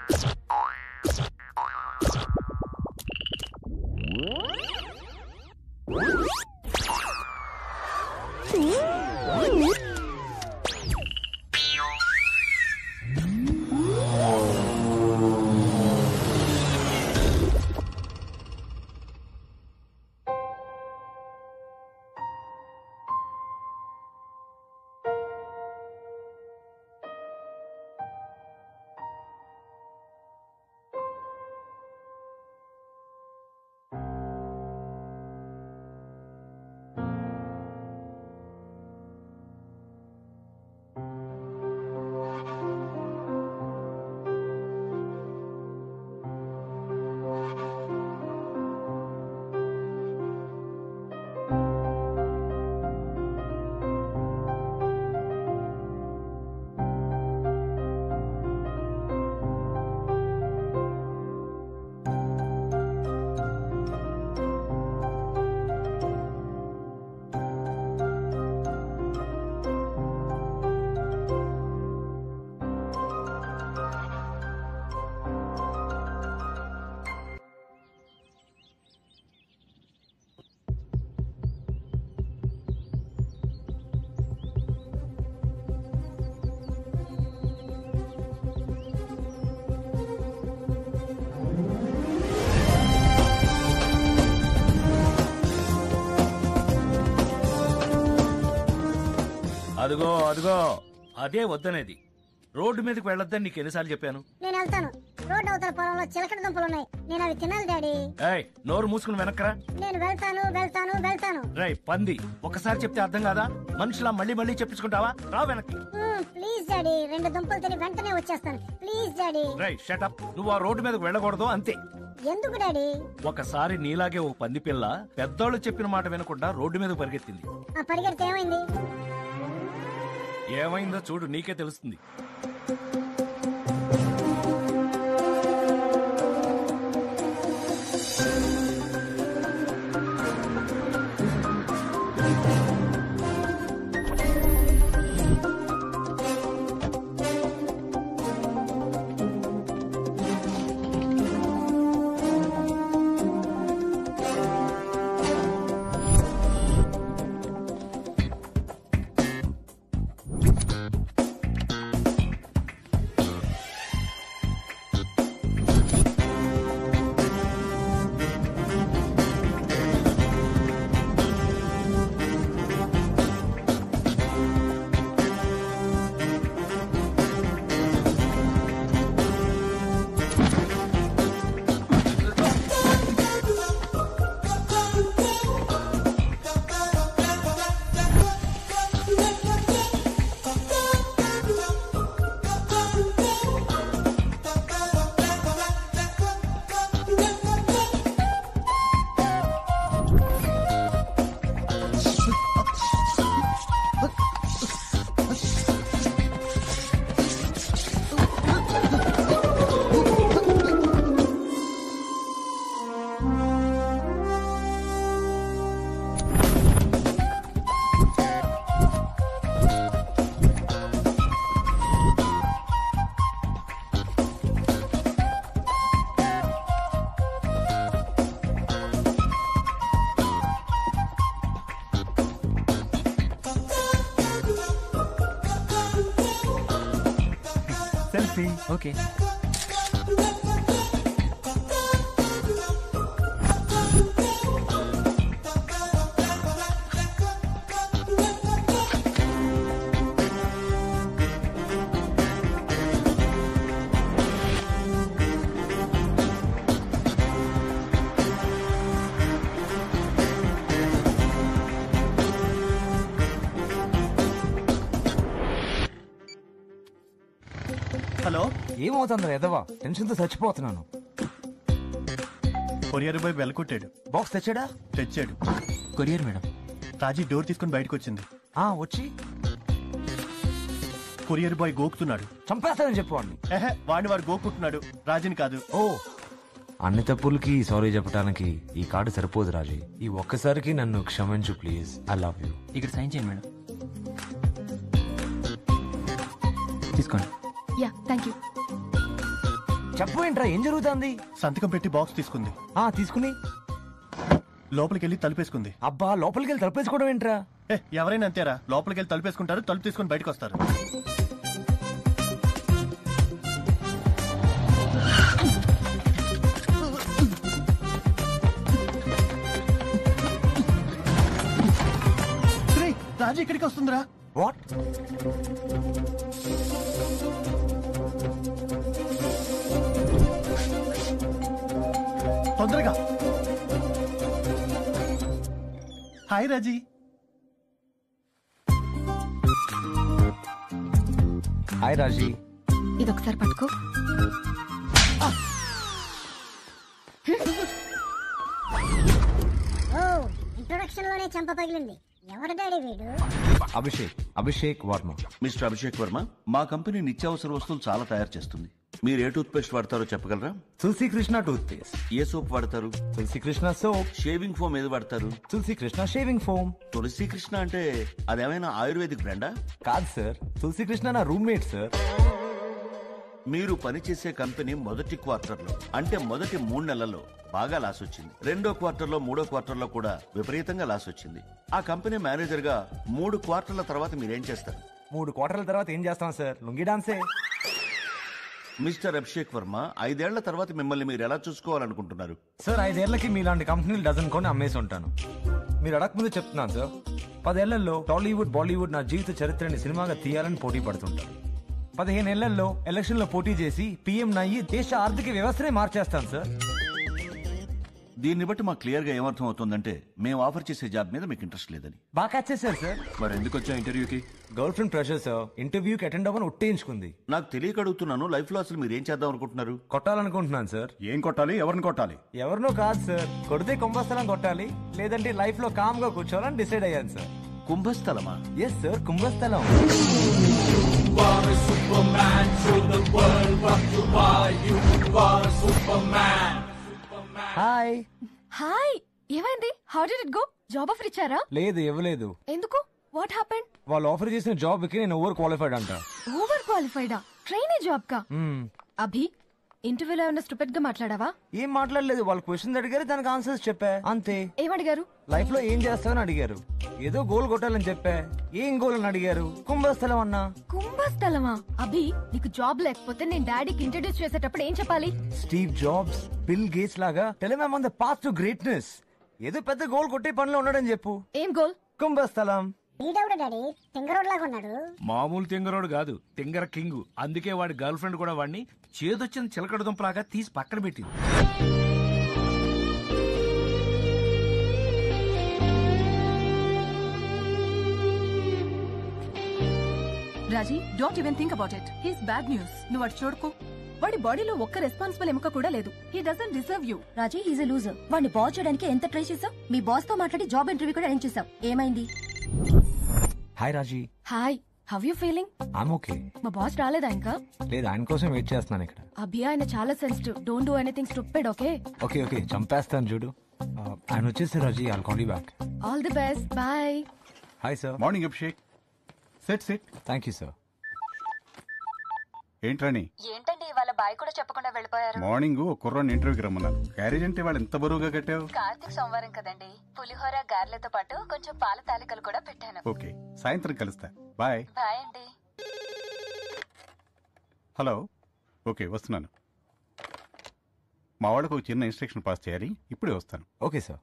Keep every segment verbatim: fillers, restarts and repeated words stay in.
అదిగో అదిగో అదే వద్దనేది. రోడ్డు మీదకి వెళ్ళొద్దని నీకు ఎన్నిసార్లు చెప్పాను? నేను వెళ్తాను. రోడ్డు అవతల పొలంలో చిలకడ దుంపలు ఉన్నాయి, నేను అవి తినాలి డాడీ. ఏయ్, నోరు మూసుకుని వెనక్కరా. నేను వెళ్తాను వెళ్తాను వెళ్తాను. రై పంది, ఒకసారి చెప్తే అర్థం కాదా? మనుషులా మళ్ళీ మళ్ళీ చెప్పించుకుంటావా? రా వెనక్కి. ప్లీజ్ డాడీ, రెండు దుంపలు తిని వెంటనే వచ్చేస్తాను. Please daddy. రై షట్ అప్. నువ్వు ఆ రోడ్డు మీదకి వెళ్ళకూడదు అంతే. ఎందుకు డాడీ? ఒకసారి నీలాగే ఓ పంది పిల్ల పెద్దోళ్ళు చెప్పిన మాట వినకుండా రోడ్డు మీద పరిగెత్తింది. ఆ పరిగెడితే ఏమైంది? ఏమైందో చూడు, నీకే తెలుస్తుంది. ఓకే. హలో, ఏమవుతుందో ఎదవా, టెన్షన్ తో చచ్చిపోతున్నాను. కొరియర్ బాయ్ బెల్ కొట్టాడు. బాక్స్ తెచ్చాడా? తెచ్చాడు. Courier madam. రాజీ డోర్ తీసుకుని బయటకు వచ్చింది. ఆ వచ్చి కొరియర్ బాయ్ గోకుతున్నాడు. చంపేస్తానని చెప్పండి. ఏహే, వాడిని వాడు గోకుంటున్నాడు, రాజీని కాదు. ఓ, అన్ని తప్పులకి సారీ చెప్పడానికి ఈ కార్డు సరిపోదు రాజీ. ఈ ఒక్కసారికి నన్ను క్షమించు ప్లీజ్. I love you. ఇక్కడ సైన్ చేయండి మేడం. తీసుకోండి. Ya thank you. చెప్పు ఏంట్రా, ఏం జరుగుతుంది? సంతకం పెట్టి బాక్స్ తీసుకుంది. ఆ తీసుకుని లోపలికి వెళ్ళి తలుపేసుకుంది. అబ్బా, లోపలికి వెళ్ళి తలపేసుకోవడం ఏంట్రా? ఏ ఎవరైనా అంతేరా, లోపలికి వెళ్ళి తలుపేసుకుంటారు, తలుపు తీసుకుని బయటకు వస్తారు. రాజు ఇక్కడికి వస్తుందిరా. వాట్? తొందరగా. హాయ్ రాజీ. హాయ్ రాజీ. ఇదొకసారి పట్టుకో. ఓ ఇంట్రొడక్షన్ లోనే చంప పగిలింది. ఎవరు డాడీ వీడు? అభిషేక్ అభిషేక్ వర్మ. మిస్టర్ అభిషేక్ వర్మ, మా కంపెనీ నిత్యావసర వస్తువులు చాలా తయారు చేస్తుంది. మీరు ఏ టూత్ పేస్ట్ వాడతారో చెప్పగలరా? Tulasi Krishna toothpaste. ఏ సోప్ వాడతారు? Tulasi Krishna soap. Shaving foam ఏది వాడతారు? Tulasi Krishna shaving foam. తులసి కృష్ణ అంటే అదేమైనా ఆయుర్వేదిక్ బ్రాండా? కాదు సార్, తులసి కృష్ణ నా రూమ్మేట్ సార్. మీరు పనిచేసే కంపెనీ మొదటి క్వార్టర్ లో అంటే మొదటి మూడు నెలల్లో బాగా లాస్ వచ్చింది. రెండో క్వార్టర్ లో మూడో క్వార్టర్ లో కూడా విపరీతంగా లాస్ వచ్చింది. ఆ కంపెనీ మేనేజర్ గా మూడు క్వార్టర్ల తర్వాత మీరేం చేస్తారు? మూడు క్వార్టర్ల తర్వాత ఏం చేస్తాం సార్? లుంగి డాన్సే. మిస్టర్ అభిషేక్ వర్మ, ఐదేళ్ల తర్వాత మిమ్మల్ని మీరు ఎలా చూసుకోవాలనుకుంటున్నారు? సార్, ఐదేళ్లకి మీలాంటి కంపెనీలు డజన్ కొని అమ్మేసి ఉంటాను. మీరు అడగకముందు చెప్తున్నాను సార్, పదేళ్లలో టాలీవుడ్ బాలీవుడ్ నా జీవిత చరిత్రని సినిమాగా తీయాలని పోటీ పడుతుంటాను. పదిహేను ఏళ్లలో ఎలక్షన్ లో పోటీ చేసి పీఎం నయ్యి దేశ ఆర్థిక వ్యవస్థనే మార్చేస్తాను సార్. దీన్ని బట్టి మాకు క్లియర్ గా ఏమర్థం అవుతుందంటే మేము ఆఫర్ చేసే జాబ్ మీద మీకు ఇంట్రెస్ట్ లేదని. బాగా క్యాచ్ చేశారు సార్. మరి ఎందుకు వచ్చా ఇంటర్వ్యూకి? గర్ల్ ఫ్రెండ్ ప్రెషర్ సార్, ఇంటర్వ్యూకి అటెండ్ అవ్వని ఒట్టేయించుకుంది. నాకు తెలియక అడుగుతున్నాను, లైఫ్ లో అసలు మీరు ఏం చేద్దాం అనుకుంటున్నారు? కొట్టాలనుకుంటున్నాను సార్. ఏం కొట్టాలి, ఎవరిని కొట్టాలి? ఎవరినో కాదు సార్, కొడితే కుంభస్థలం కొట్టాలి, లేదంటే లైఫ్ లో కామ్ గా కూర్చోవాలని డిసైడ్ అయ్యాను సార్. కుంభస్థలమా? ఎస్ సార్, కుంభస్థలం. హాయ్. హాయ్, ఏమైంది? How did it go? Job offer ఇచ్చారా? లేదు, ఇవ్వలేదు. ఎందుకు? వాట్ హ్యాపెండ్? వాళ్ళు ఆఫర్ చేసిన జాబ్ కి నేను ఓవర్ క్వాలిఫైడ్ అంట. ఓవర్ క్వాలిఫైడా? ట్రైనీ జాబ్ కా? మ్మ్. అభి, ఇంటర్వ్యూలో ఏమైనా స్టూపిడ్ గా మాట్లాడావా? ఏం మాట్లాడలేదు. వాళ్ళు క్వశ్చన్ అడిగారు, దానికి ఆన్సర్స్ చెప్పా, అంతే. ఏమడిగారు? లైఫ్ లో ఏం చేస్తావని అడిగారు. ఏదో గోల్ కొట్టాలని చెప్పా. ఏం గోల్ అని అడిగారు. కుంభస్థలం అన్నా. కుంభస్థలమా? అభి, నీకు జాబ్ లేకపోతే నేను డాడీకి ఇంట్రడ్యూస్ చేసేటప్పుడు ఏం చెప్పాలి? స్టీవ్ జాబ్స్, బిల్ గేట్స్ లాగా tell him on the path to greatness. ఏదో పెద్ద గోల్ కొట్టే పనిలో ఉన్నాడని చెప్పు. ఏం గోల్? కుంభస్థలం. ఈడెవడు డాడీ? తింగరోడ్ లాగా ఉన్నాడు. మామూలు తింగరోడు కాదు, తింగర కింగ్. అందుకే వాడి గర్ల్ ఫ్రెండ్ కూడా వాడిని చేదొచ్చిన చిలకడ దుంపలాగా తీసి పక్కన పెట్టింది. Raji, don't even think about it. He's bad news. నువ్వు అటు చూడుకో. వాడి బాడీలో ఒక్క రెస్పాన్సిబుల్ ఎముక కూడా లేదు. He doesn't deserve you. Raji, he's a loser. వాడిని బాస్ చేయడానికి ఎంత ట్రై చేసావు? మీ బాస్ తో మాట్లాడి జాబ్ ఇంటర్వ్యూ కూడా అరేంజ్ చేసావు. ఏమైంది? Hi Raji. Hi, how you feeling? I'm okay. మా బాస్ రాలేదా ఇంకా? లేదు, ఆయన కోసం వెయిట్ చేస్తున్నాను ఇక్కడ. అభి, ఆయన చాలా sensitive. Don't do anything stupid, okay? Okay okay, చంపేస్తాను చూడు. ఆ, ఆయన వచ్చేసి Raji, I'll call you back. All the best, bye. Hi sir. Morning Abhishek. Set set. Thank you sir. ఏంట్రాని? ఏంటండి ఇవాళ బాయ్ కూడా చెప్పకుండా వెళ్ళిపోయారు? మార్నింగ్ ఓ కుర్రాన్ని ఇంటర్వ్యూకి రమ్మన్నాను. క్యారేజ్ అంటే వాళ్ళు ఎంత బరువుగా కట్టావు? కార్తీక్ సోమవారం కదండి. పులిహోర గారెలతో పాటు కొంచెం పాల తాలికలు కూడా పెట్టాను. ఓకే, సాయంత్రం కలుస్తా. బాయ్. బాయ్ అండి. హలో. ఓకే, వస్తున్నాను. మా వాళ్ళకు ఒక చిన్న ఇన్స్ట్రక్షన్ పాస్ చేయాలి. ఇప్పుడే వస్తాను. Okay sir.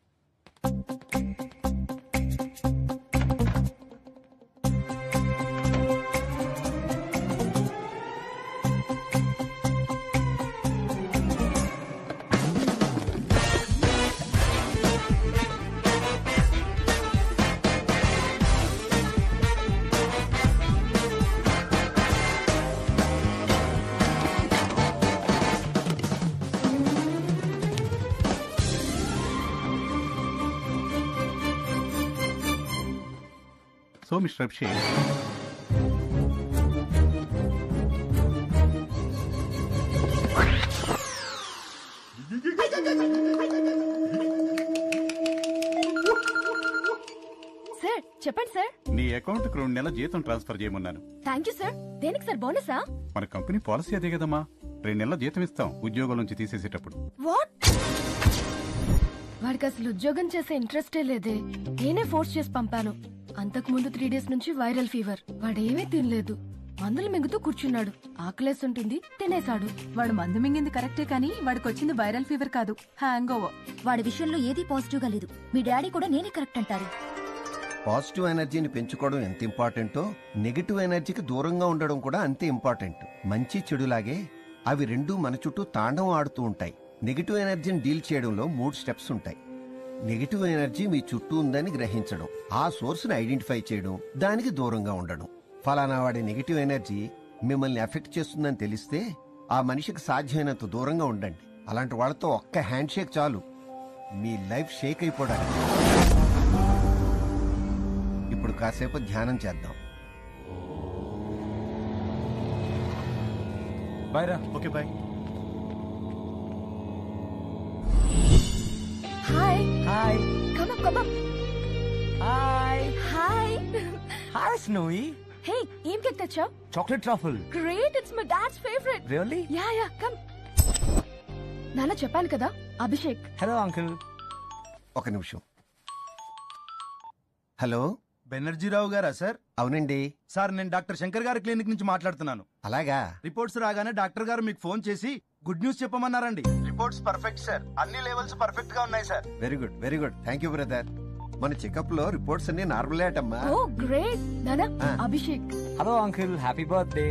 So mister Abhishek, sir చెప్పండి సార్. నీ అకౌంట్ కు రెండు నెలల జీతం ట్రాన్స్ఫర్ చేయమన్నాను. Thank you sir. దేనికి సార్? బోనసా? మన కంపెనీ పాలసీ అదే కదమ్మా. రెండు నెలల జీతం ఇస్తాం ఉద్యోగం నుంచి తీసేసేటప్పుడు. వాట్? వాడికి అసలు ఉద్యోగం చేసే ఇంట్రెస్టే లేదే. నేనే ఫోర్స్ చేసి పంపాను. అంతకు ముందు త్రీ డేస్ నుంచి వైరల్ ఫీవర్. వాడేమీ తినలేదు, మందులు మింగుతూ కూర్చున్నాడు. ఆకలేస్తుంటుంది, తినేశాడు. వాడు మందు మింగింది కరెక్టే కానీ వాడికి వచ్చింది వైరల్ ఫీవర్ కాదు, హ్యాంగ్ ఓవర్. వాడి విషయంలో ఏదీ పాజిటివ్ గా లేదు. మీ డాడీ కూడా నేనే కరెక్ట్ అంటారు. పాజిటివ్ ఎనర్జీని పెంచుకోవడం ఎంత ఇంపార్టెంటో నెగిటివ్ ఎనర్జీకి దూరంగా ఉండడం కూడా అంతే ఇంపార్టెంట్. మంచి చెడులాగే అవి రెండూ మన చుట్టూ తాండవం ఆడుతూ ఉంటాయి. నెగిటివ్ ఎనర్జీని డీల్ చేయడంలో మూడు స్టెప్స్ ఉంటాయి. నెగిటివ్ ఎనర్జీ మీ చుట్టూ ఉందని గ్రహించడం, ఆ సోర్స్ ని ఐడెంటిఫై చేయడం, దానికి దూరంగా ఉండడం. ఫలానా వాడి నెగిటివ్ ఎనర్జీ మిమ్మల్ని ఎఫెక్ట్ చేస్తుందని తెలిస్తే ఆ మనిషికి సాధ్యమైనంత దూరంగా ఉండండి. అలాంటి వాళ్ళతో ఒక్క హ్యాండ్ షేక్ చాలు, మీ లైఫ్ షేక్ అయిపోవడానికి. ఇప్పుడు కాసేపు ధ్యానం చేద్దాం. బాయ్ రా. Okay bye. Hi hi come up come up. Hi hi hi Snowy. Hey, ఏం కేక్ తెచ్చావ్? Chocolate truffle. Great, it's my dad's favourite. Really? Ya ya come. నాన్న చెప్పాను కదా, అభిషేక్. Hello uncle. ఒక నిమిషం. హలో, బెనర్జీరావు గారా సార్? అవునండి సార్, నేను డాక్టర్ శంకర్ గారి క్లినిక్ నుంచి మాట్లాడుతున్నాను. అలాగా? రిపోర్ట్స్ రాగానే డాక్టర్ గారు మీకు ఫోన్ చేసి గుడ్ న్యూస్ చెప్పమన్నారండి. రిపోర్ట్స్ పర్ఫెక్ట్ సార్, అన్ని లెవెల్స్ పర్ఫెక్ట్ గా ఉన్నాయి sir. Very good very good thank you brother. మన చెకప్ లో రిపోర్ట్స్ అన్ని నార్మల్ అటమ్మా. Oh great. నాన్న, Abhishek. Hello uncle, happy birthday.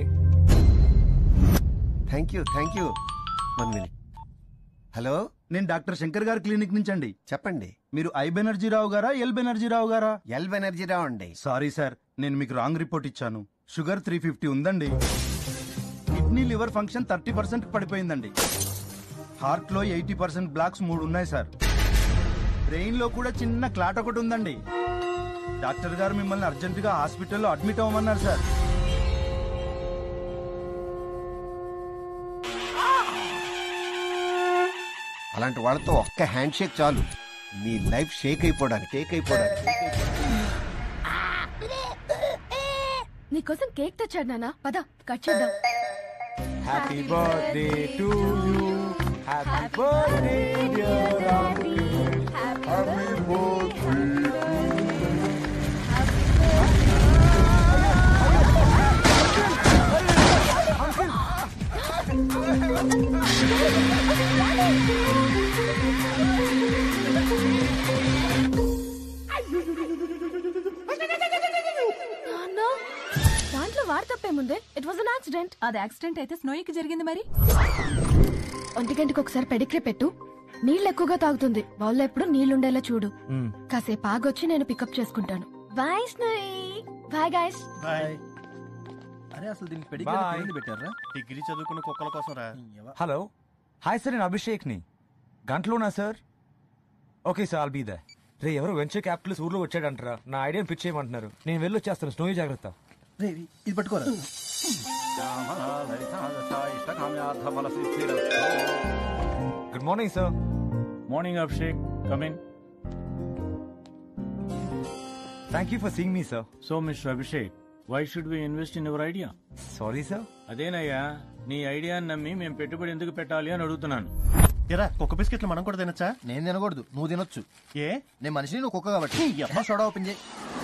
Thank you thank you. One minute. Hello, నేను డాక్టర్ శంకర్ గారి క్లినిక్ నుంచి అండి. చెప్పండి. మీరు ఐ బెనర్జీరావు గారా, ఎల్ బెనర్జీరావు గారా? ఎల్ బెనర్జీరావు అండి. సారీ సార్, నేను మీకు రాంగ్ రిపోర్ట్ ఇచ్చాను. షుగర్ త్రీ ఫిఫ్టీ ఉందండి. Kidney liver function thirty percent పడిపోయిందండి. హార్ట్ లో ఎయిటీ పర్సెంట్ బ్లాక్స్ మూడు ఉన్నాయి సార్. బ్రెయిన్ లో కూడా చిన్న క్లాట్ ఒకటి ఉందండి. డాక్టర్ గారు మిమ్మల్ని అర్జెంట్ గా హాస్పిటల్లో అడ్మిట్ అవ్వమన్నారు సార్. అలాంటి వాళ్ళతో ఒక్క హ్యాండ్ షేక్ చాలు, మీ లైఫ్ షేక్ అయిపోవడానికి షేక్ అయిపోవడానికి. నీకోసం కేక్ తెచ్చాడు నాన్న, పద కట్ చేద్దాం. Happy birthday to you. Happy birthday dear uncle. Happy birthday. నాన్న, దాంట్లో వాడు తప్పేముందే? It was an accident. అది యాక్సిడెంట్ అయితే స్నోయికి జరిగింది మరి. ఒంటి గంటకు ఒకసారి పెడిగ్రీ పెట్టు. నీళ్ళు ఎక్కువగా తాగుతుంది. బౌల్లో ఎప్పుడు నీళ్లుండేలా చూడు. కాసేపు ఆగొచ్చి నేను పికప్ చేసుకుంటాను. Bye Snowy. Bye guys. Bye. అరే అసలు దీనికి పెడిగ్రీ ఎందుకు పెట్టారా? డిగ్రీ చదువుకున్న కుక్కల కోసం రా. హలో హాయ్ సార్, నేను అభిషేక్ ని. గంటలోనా sir? Okay sir, I'll be there. రే, ఎవరో వెంచర్ క్యాపిటల్స్ ఊర్లో వచ్చాడంటారా, నా ఐడియాని పిచ్ చేయమంటున్నారు. నేను వెళ్ళి వచ్చేస్తాను. స్నోయి జాగ్రత్త. ఇది పట్టుకోరా. Good morning sir. Morning Abhishek, come in. Thank you for seeing me sir. So mister Abhishek, why should we invest in your idea? Sorry sir. అదేనయ్యా, నీ ఐడియాని నమ్మి మేము పెట్టుబడి ఎందుకు పెట్టాలి అని అడుగుతున్నాను. ఎరా, కుక్క బిస్కెట్లు మనం కూడా తినచ్చా? నేను తినకూడదు, నువ్వు తినొచ్చు. ఏ? నేను మనిషిని, నువ్వు కుక్క కాబట్టి. అమ్మ సోడా ఓపెన్ చేయి.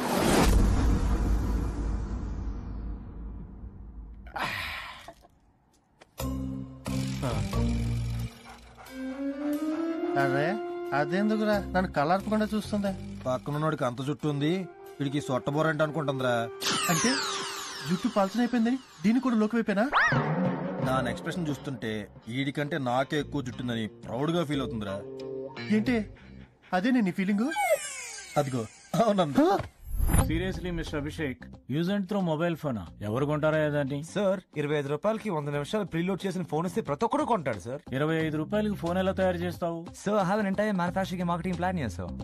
అరే అదెందుకురా నన్ను కలర్పకుండా చూస్తుంది? పక్కనోడికి అంత జుట్టు ఉంది, వీడికి సొట్టబోరంట అనుకుంటుందిరా. అంటే జుట్టు పల్చన అయిపోయిందని దీన్ని కూడా లోకి వైపోయినా? దాని ఎక్స్ప్రెషన్ చూస్తుంటే వీడికంటే నాకే ఎక్కువ జుట్టుందని ప్రౌడ్ గా ఫీల్ అవుతుందిరా. ఏంటి అదే నేను ఫీలింగ్? అదిగో అవునందా? Seriously mister Abhishek, use and throw mobile ఫోనా? ఎవరు కొంటారా ఏదండి? సార్, ఇరవై ఐదు రూపాయలకి వంద నిమిషాలు ప్రీలోడ్ చేసిన ఫోన్ ఇస్తే ప్రతి ఒక్కరు కొంటాడు సార్. ఇరవై ఐదు రూపాయలకి ఫోన్ ఎలా తయారు చేస్తావు? Sir, I have an entire manufacturing marketing plan ya sir.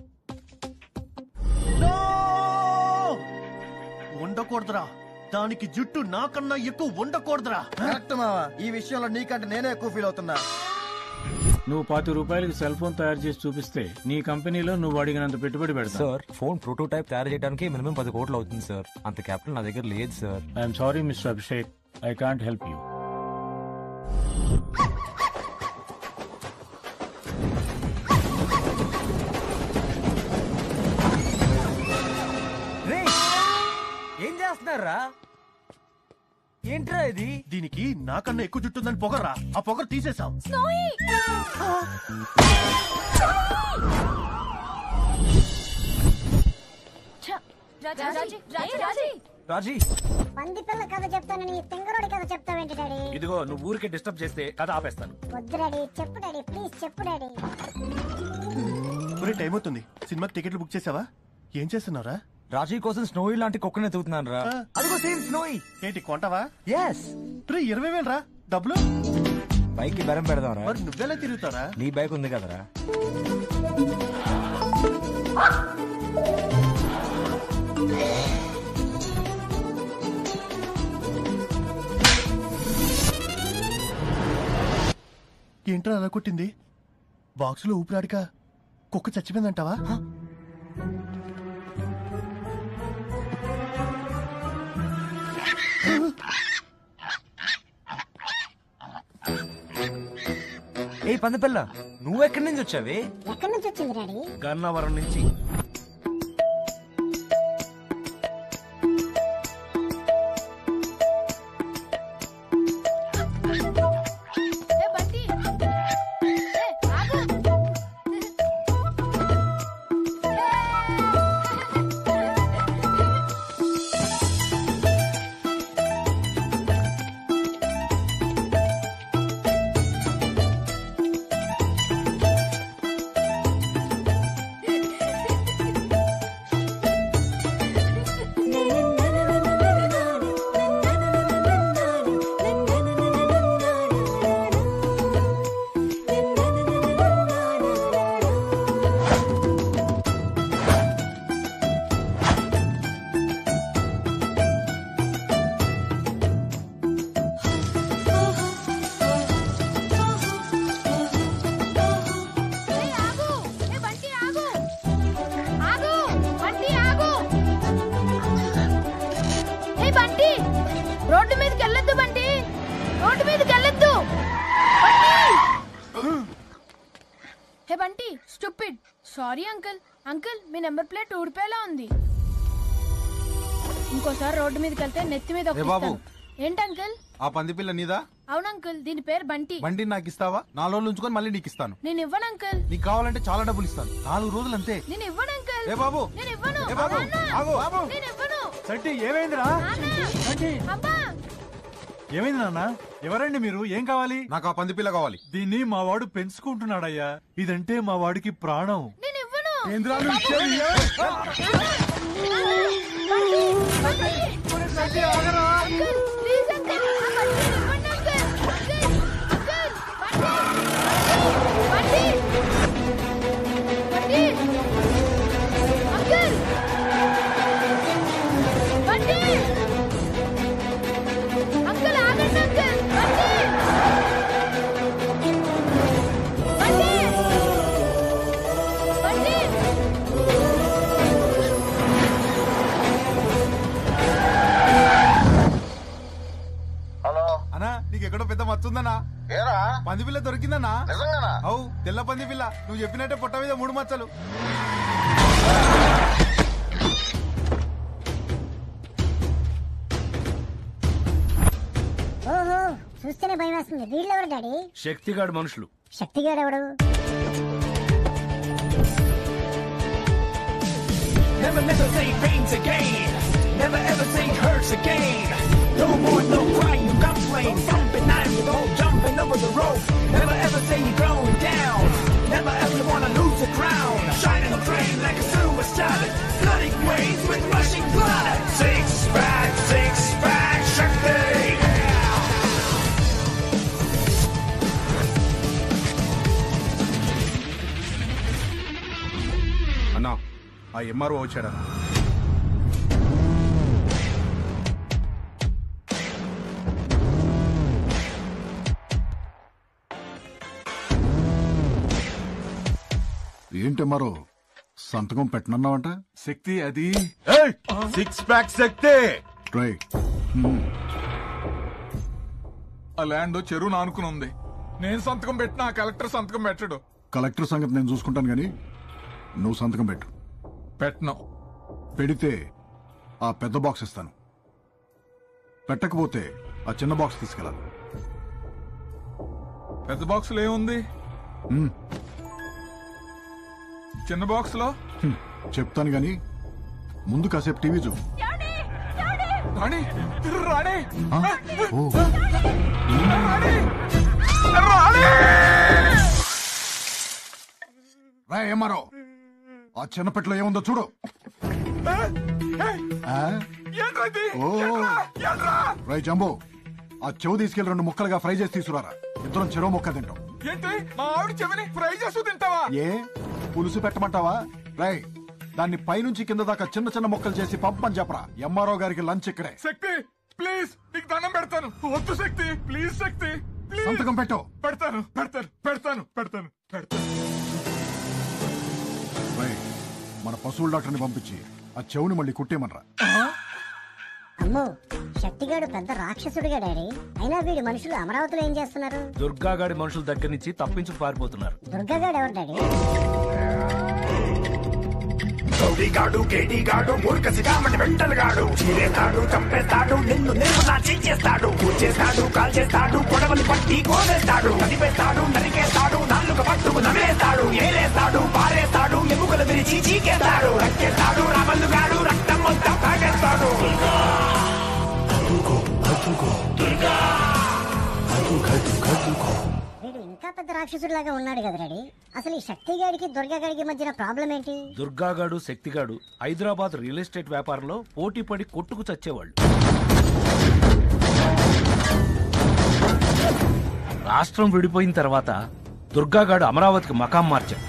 ఉండకూడదురా, దానికి జుట్టు నాకన్నా ఎక్కువ ఉండకూడదురా. కరెక్ట్ మావా, ఈ విషయంలో నీకంటే నేనే ఎక్కువ ఫీల్ అవుతున్నా. నువ్వు పాతి రూపాయలకి సెల్ ఫోన్ తయారు చేసి చూపిస్తే నీ కంపెనీలో నువ్వు అడిగినంత పెట్టుబడి పెడతావు. సార్, ఫోన్ ప్రోటోటైప్ తయారు చేయడానికి మినిమం పది కోట్లు అవుతుంది సార్. అంత క్యాపిటల్ నా దగ్గర లేదు sir. I'm sorry mister Abhishek, I can't help you. ఏం చేస్తున్నారా? ఏంట్రా ఇది? దీనికి నాకన్నా ఎక్కువ జుట్టుందని పొగరా, ఆ పొగరు తీసేసాం. రాజీ, పంది పిల్ల కథ చెప్తానని తెంగరోడి కథ చెప్తావేంటి డాడీ? ఇదిగో నువ్వు ఊరికే డిస్టర్బ్ చేస్తే కథ ఆపేస్తాను. వద్దు డాడీ, చెప్పు డాడీ, ప్లీజ్ చెప్పు డాడీ. ఒరే టైం అవుతుంది, సినిమాకి టికెట్లు బుక్ చేసావా? ఏం చేస్తున్నారా? రాజీ కోసం స్నోయి లాంటి కుక్కనే తూతున్నాను రా. అదిగో సేమ్ స్నోయి. ఏంటి కొంటావా? ఎస్. ఇరవై వేలు రా డబ్బులు. బైక్ కి బెరం పెడదాం రా. మరి నువ్వెలా తిరుగుతారా? నీ బైక్ ఉంది కదరా. ఏంట్రా అలా కొట్టింది? బాక్స్ లో ఊపిరాడిక కుక్క చచ్చిపోయిందంటావా? ఏ పందపిల్ల, నువ్వెక్కడి నుంచి వచ్చావి? ఎక్కడి నుంచి వచ్చింది డాడీ? గన్నవరం నుంచి. రోడ్డు మీదకి వెళ్ళొద్దు బండి, రోడ్డు మీదకి వెళ్ళొద్దు. Hey Bunty, stupid. Sorry uncle. Uncle, మీ నెంబర్ ప్లేట్ ఊడిపోయేలా ఉంది. ఇంకోసారి రోడ్డు మీదకి వెళ్తే నెత్తి మీద ఒకటిస్తాను. ఏంటి అంకుల్? ఆ పంది పిల్ల నీదా? అవును అంకుల్, దీని పేరు బంటి. బండి నాకు ఇస్తావా? నాలుగు రోజులు ఉంచుకొని మళ్ళీ నీకు ఇస్తాను. నేను ఇవ్వను అంకుల్. నీకు కావాలంటే చాలా డబ్బులు ఇస్తాను. నాలుగు రోజులు అంతే. నేను ఇవ్వను అంకుల్. ఏ బాబు, నేను ఇవ్వను. ఏ బాబు, ఆగు బాబు. నేను ఇవ్వను. సంటి ఏమైందిరా? అబ్బా, ఏమైంది నాన్న? ఎవరండి మీరు? ఏం కావాలి? నాకు ఆ పంది పిల్ల కావాలి. దీన్ని మా వాడు పెంచుకుంటున్నాడయ్యా. ఇదంటే మా వాడికి ప్రాణం. నేను ఇవ్వను. ఏంద్రాలు నీకెక్కడో పెద్ద మచ్చుందన్నా? పంది పిల్ల దొరికిందన్నా? అవు తెల్ల పంది పిల్ల. నువ్వు చెప్పినట్టే పొట్ట మీద మూడు మచ్చలు. ఓహో, చూస్తేనే భయం వేస్తుంది. వీళ్ళెవరు డాడీ? శక్తిగాడు మనుషులు. శక్తిగాడు ఎవడు? Never, never say pains again. Never ever say hurts again. No more, no crying, you complain. Jumping out the boat, jumping over the rope. Never ever say you're going down. Never ever wanna lose the crown. Shining a train like a suicide. Flooding waves with rushing blood. Six pack, six pack, Shakti. అన్నా, ఆ MRO వచ్చాడన్నా. ఏంటి మరో సంతకం పెట్టనన్నావంట? శక్తి అది six pack శక్తి. ఆ land చెరువు నానుకుని ఉంది. నేను సంతకం పెట్టినా ఆ కలెక్టర్ సంతకం పెట్టడు. కలెక్టర్ సంగతి నేను చూసుకుంటాను గానీ నువ్వు సంతకం పెట్టు. పెట్టను. పెడితే ఆ పెద్ద బాక్స్ ఇస్తాను, పెట్టకపోతే ఆ చిన్న బాక్స్ తీసుకెళ్ళాలి. పెద్ద బాక్స్ లో ఏముంది? చిన్న బాక్స్ లో చెప్తాను గానీ ముందు కాసేపు టీవీ చూ. రాణి రాణి రా ఏమారో ఆ చిన్న పెట్టలో ఏముందో చూడు. రై జంబో, ఆ చెవు తీసుకెళ్లి రెండు ముక్కలుగా ఫ్రై చేసి తీసుకురారా. ఇద్దరం చెరువు ముక్క తింటాం. ఏంటి మా ఆవిడ చెవిని ఫ్రై చేస్తూ తింటావా? ఏ పులుసు పెట్టమంటావా? రై దాన్ని పైనుంచి కింద దాకా చిన్న చిన్న ముక్కలు చేసి పంపని చెప్పరా. ఎంఆర్ఓ గారికి లంచ్ ఇక్కడే. శక్తి ప్లీజ్, నీకు దండం పెడతాను. వద్దు శక్తి, ప్లీజ్ శక్తి, ప్లీజ్. సంతకం పెట్టు. పెడతాను పెడతాను పెడతాను పెడతాను పెడతాను. రై మన పశువుల డాక్టర్ని పంపించి ఆ చెవుని మళ్ళీ కుట్టేమనరా. అమ్మో, శక్తిగాడు పెద్ద రాక్షసుడిగా డాడీ. అయినా వీడి మనుషులు అమరావతిలో ఏం చేస్తున్నారు? దుర్గాగాడి మనుషుల దగ్గర నుంచి తప్పించుకు పారిపోతున్నారు. దుర్గాగాడు ఎవరు డాడీ? రౌడీగాడు, కేడీగాడు, మూర్ఖసిగామని వెంటలుగాడు. చీరేస్తాడు, చంపేస్తాడు, నిన్ను నిర్మలా చేస్తాడు. కూర్చేస్తాడు, కాల్చేస్తాడు, గొడవలు పట్టి కోసేస్తాడు. నడిపేస్తాడు, నరికేస్తాడు, నాలుగు పట్టుకు నవ్వేస్తాడు. ఏరేస్తాడు, పారేస్తాడు, ఎముకలు విరిచి చీకేస్తాడు. రక్కేస్తాడు, రామల్లుగాడు, రక్తం మొత్తం తాగేస్తాడు. వీడు ఇంకా పెద్ద రాక్షసుడిలాగా ఉన్నాడు కదా డాడీ. అసలు ఈ శక్తిగాడికి దుర్గాగాడికి మధ్యన ప్రాబ్లం ఏంటి? దుర్గాగాడు శక్తిగాడు హైదరాబాద్ రియల్ ఎస్టేట్ వ్యాపారంలో పోటీ పడి కొట్టుకు చచ్చేవాళ్ళు. రాష్ట్రం విడిపోయిన తర్వాత దుర్గాగాడు అమరావతికి మకాం మార్చాడు.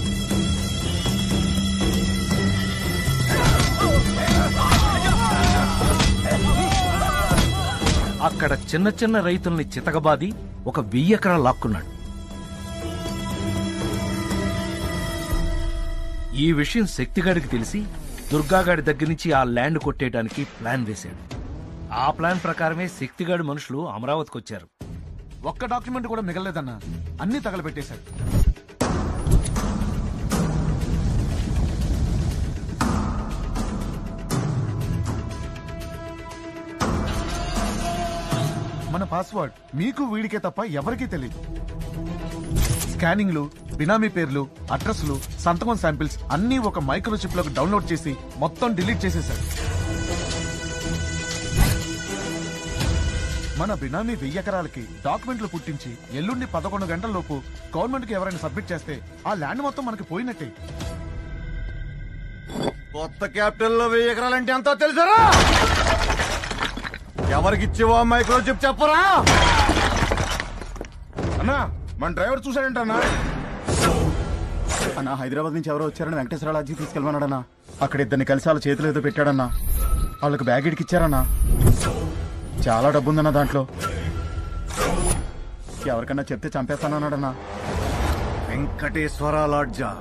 అక్కడ చిన్న చిన్న రైతుల్ని చితకబాది ఒక వెయ్యి ఎకరాలు లాక్కున్నాడు. ఈ విషయం శక్తిగాడికి తెలిసి దుర్గాగాడి దగ్గర నుంచి ఆ ల్యాండ్ కొట్టేయడానికి ప్లాన్ వేశాడు. ఆ ప్లాన్ ప్రకారమే శక్తిగాడి మనుషులు అమరావతికి వచ్చారు. ఒక్క డాక్యుమెంట్ కూడా మిగలలేదన్నా, అన్ని తగలబెట్టేశాడు. మన పాస్వర్డ్ మీకు వీడికే తప్ప ఎవరికీ తెలియదు. స్కానింగ్లు, బినామీ పేర్లు, అడ్రస్లు, సంతకం శాంపిల్స్ అన్ని ఒక మైక్రోచిప్ లోకి డౌన్లోడ్ చేసి మొత్తం డిలీట్ చేసేశారు. మన బినామీ వెయ్యి ఎకరాలకి డాక్యుమెంట్లు పుట్టించి ఎల్లుండి పదకొండు గంటల లోపు గవర్నమెంట్ కి ఎవరైనా సబ్మిట్ చేస్తే ఆ ల్యాండ్ మొత్తం మనకి పోయినట్టే. కొత్త క్యాపిటల్ లో వెయ్యి ఎకరాలంటే ఎంతో తెలుసరా? ఎవరికిచ్చేవో మైక్రోచిప్ చెప్పరా? అన్నా మన డ్రైవర్ చూసాడంటన్నా. అన్నా హైదరాబాద్ నుంచి ఎవరో వచ్చారని వెంకటేశ్వర లాడ్జీ తీసుకెళ్ళమన్నాడన్నా. అక్కడ ఇద్దరిని కలిసి వాళ్ళ చేతులు ఏదో పెట్టాడన్నా. వాళ్ళకి బ్యాగ్ ఇడికి ఇచ్చారన్నా. చాలా డబ్బు ఉందన్నా దాంట్లో. ఎవరికన్నా చెప్తే చంపేస్తానన్నాడన్నా. వెంకటేశ్వర లాడ్జా?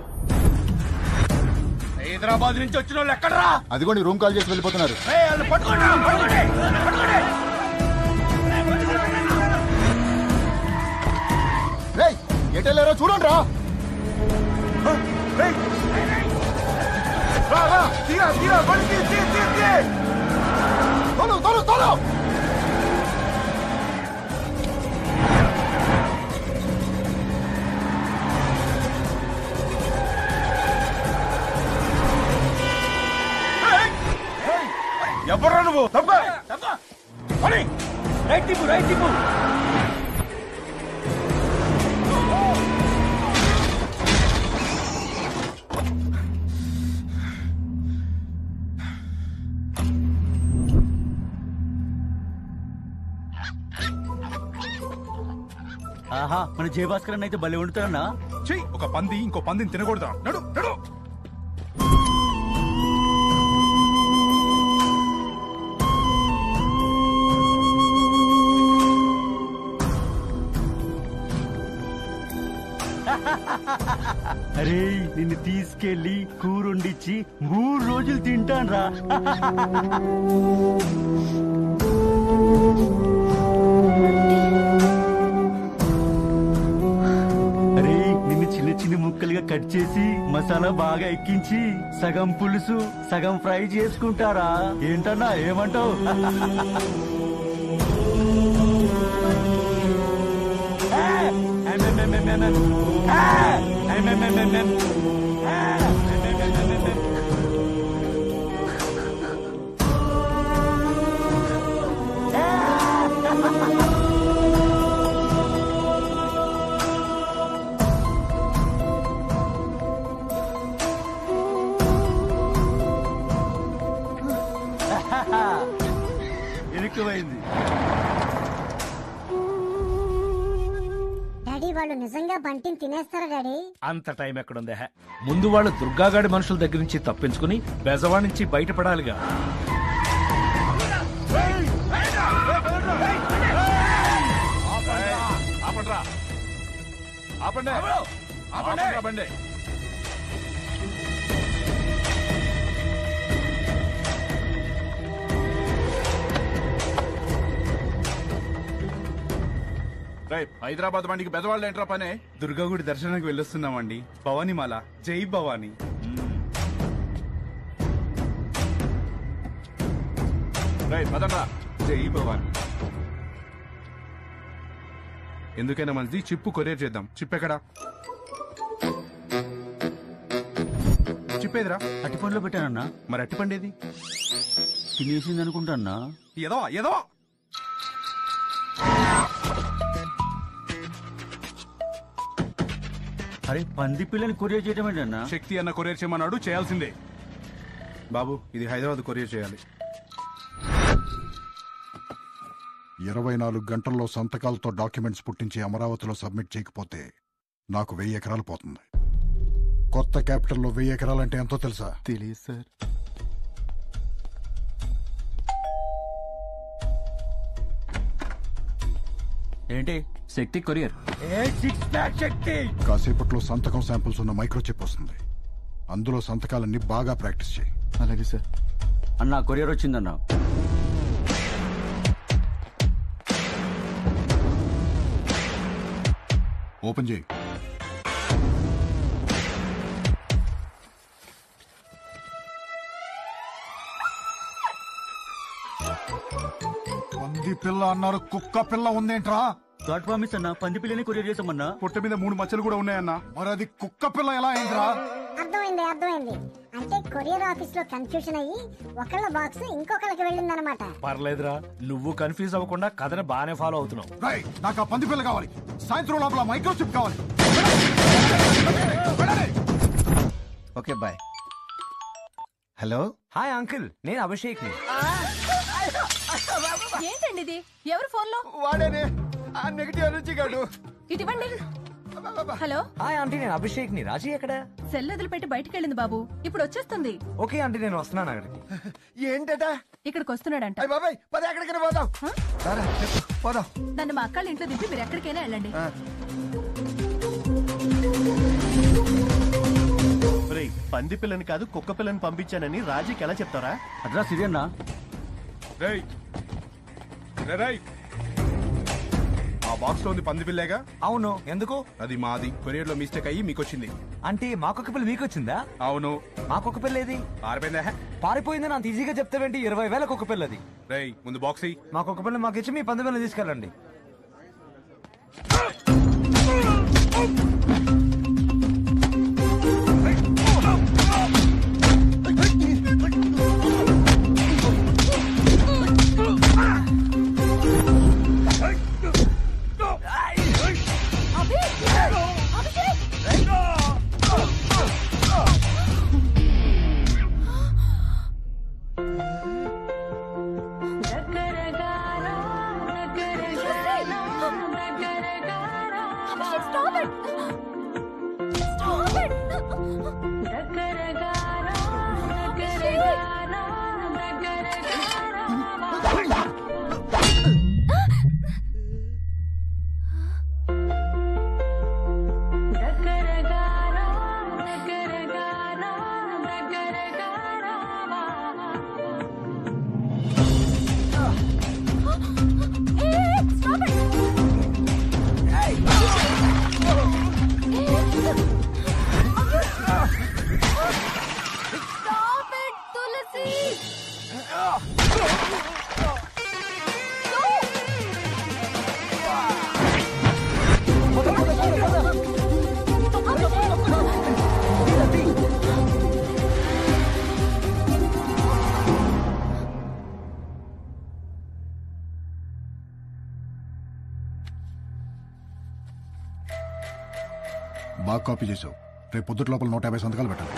హైదరాబాద్ నుంచి వచ్చిన వాళ్ళు ఎక్కడరా? అదిగోండి రూమ్ కాల్ చేసి వెళ్ళిపోతున్నారు. ఎటెళ్ళారో చూడండి రా. తోలు తోలు తోలు. ఎవరా నువ్వు? తప్ప రైట్ తిప్పు, రైట్ తిప్పు. ఆహా, మన జయభాస్కర్ అయితే భలే వండుతారన్నా. చెయ్యి ఒక పంది ఇంకో పందిని తినకూడదా? నడు నడు. అరే నిన్ను తీసుకెళ్లి కూరొండిచ్చి మూడు రోజులు తింటాను రా. కట్ చేసి మసాలా బాగా ఎక్కించి సగం పులుసు సగం ఫ్రై చేసుకుంటారా ఏంటన్నా ఏమంటావు? ఇరుక్కుపోయింది. డాడీ వాళ్ళు నిజంగా బంటిని తినేస్తారా డాడీ? అంత టైం ఎక్కడుందే? ముందు వాళ్ళు దుర్గాగాడి మనుషుల దగ్గర నుంచి తప్పించుకుని బెజవా నుంచి బయటపడాలిగా. హైదరాబాద్ బండికి బెదవాళ్ళు ఏంట్రా పనే? దుర్గాగుడి దర్శనానికి వెళ్ళొస్తున్నామండి. భవానీమాల జై భవానీ. పదండ్రా. జై భవానీ. ఎందుకైనా మంచిది చిప్పు కొరియర్ చేద్దాం. చిప్ ఎక్కడా? చిప్పేదిరా? అట్టిపండులో పెట్టానన్నా. మరి అట్టిపండేది? తినేసింది అనుకుంటాన్నా. ఎదవా ఎదవా. అరే పంది పిల్లని కొరియర్ చేయడం ఏంటన్నా? శక్తి అన్న కొరియర్ చేయమన్నాడు, చేయాల్సిందే. బాబు ఇది హైదరాబాద్ కొరియర్ చేయాలి. ఇరవై నాలుగు గంటల్లో సంతకాలతో డాక్యుమెంట్స్ పుట్టించి అమరావతిలో సబ్మిట్ చేయకపోతే నాకు వెయ్యి ఎకరాలు పోతుంది. కొత్త క్యాపిటల్లో వెయ్యి ఎకరాలంటే ఎంతో తెలుసా? తెలియదు సార్. ఏంటి శక్తి కొరియర్? శక్తి కాసేపట్లో సంతకం శాంపుల్స్ ఉన్న మైక్రోచిప్ వస్తుంది. అందులో సంతకాలన్నీ బాగా ప్రాక్టీస్ చేయి. అలాగే సార్. అన్నా కొరియర్ వచ్చిందన్నా. ఓపెన్ చేయి. పంది పిల్ల అన్నారు, కుక్క పిల్ల ఉందేంట్రా? గాడ్ ప్రామిస్ అన్నా, పంది పిల్లని కొరియర్ చేసామన్నా. పొట్ట మీద మూడు మచ్చలు కూడా ఉన్నాయన్నా. మరి అది కుక్క పిల్ల ఎలా అయిందిరా? అర్థమైంది అర్థమైంది. అంటే కొరియర్ ఆఫీస్ లో కన్ఫ్యూషన్ అయ్యి ఒకళ్ళ బాక్స్ ఇంకొకళ్ళకి వెళ్ళిందనమాట. పర్లేదురా, నువ్వు కన్ఫ్యూజ్ అవ్వకుండా కథను బాగానే ఫాలో అవుతున్నావు. రేయ్, నాకు ఆ పంది పిల్ల కావాలి. సాయంత్రం లోపల మైక్రోచిప్ కావాలి. Okay bye. Hello. Hi uncle, నేను అభిషేక్ ని. ఏంటండి ఇది? ఎవరు ఫోన్ లో? వాడేనే ఆ నెగటివ్ ఎనర్జీ గాడు. ఇటువంటి హలో. హాయ్ ఆంటీ, నేను అభిషేక్ ని. రాజీ ఎక్కడ? సెల్ వదిలిపెట్టి బయటకు వెళ్ళింది బాబు. ఇప్పుడు వచ్చేస్తుంది. ఓకే ఆంటీ, నేను వస్తున్నాను అక్కడికి. ఏంటట? ఇక్కడికి వస్తున్నాడంట. బాబాయ్ పద, ఎక్కడికైనా పోదాం. పోదాం. నన్ను మా అక్కళ్ళ ఇంట్లో దింపి మీరు ఎక్కడికైనా వెళ్ళండి. పంది పిల్లని కాదు కుక్క పిల్లని పంపించానని రాజీకి ఎలా చెప్తారా? అడ్రస్ ఇది అన్నా. రేయ్ రేయ్, ఆ బాక్స్ లో ఉంది పంది పిల్లేగా? అవును. ఎందుకు? అది మాది. కొరియర్ లో మిస్టేక్ అయ్యి మీకు వచ్చింది. అంటే మా కుక్క పిల్ల మీకు వచ్చిందా? అవును. మా కుక్క పిల్ల ఏది? పారిపోయిందా? పారిపోయిందని అంత ఈజీగా చెప్తావేంటి? ఇరవై వేల కుక్క పిల్లది. రేయ్ ముందు బాక్స్ ఇయ్యి. మా కుక్క పిల్ల మాకు ఇచ్చి మీ పంది పిల్ల తీసుకెళ్ళండి. Stop it! Stop it! Stop it! బాగా కాపీ చేసావు. రేపు పొద్దుట లోపల నూట యాభై సంతకాలు పెట్టాలి.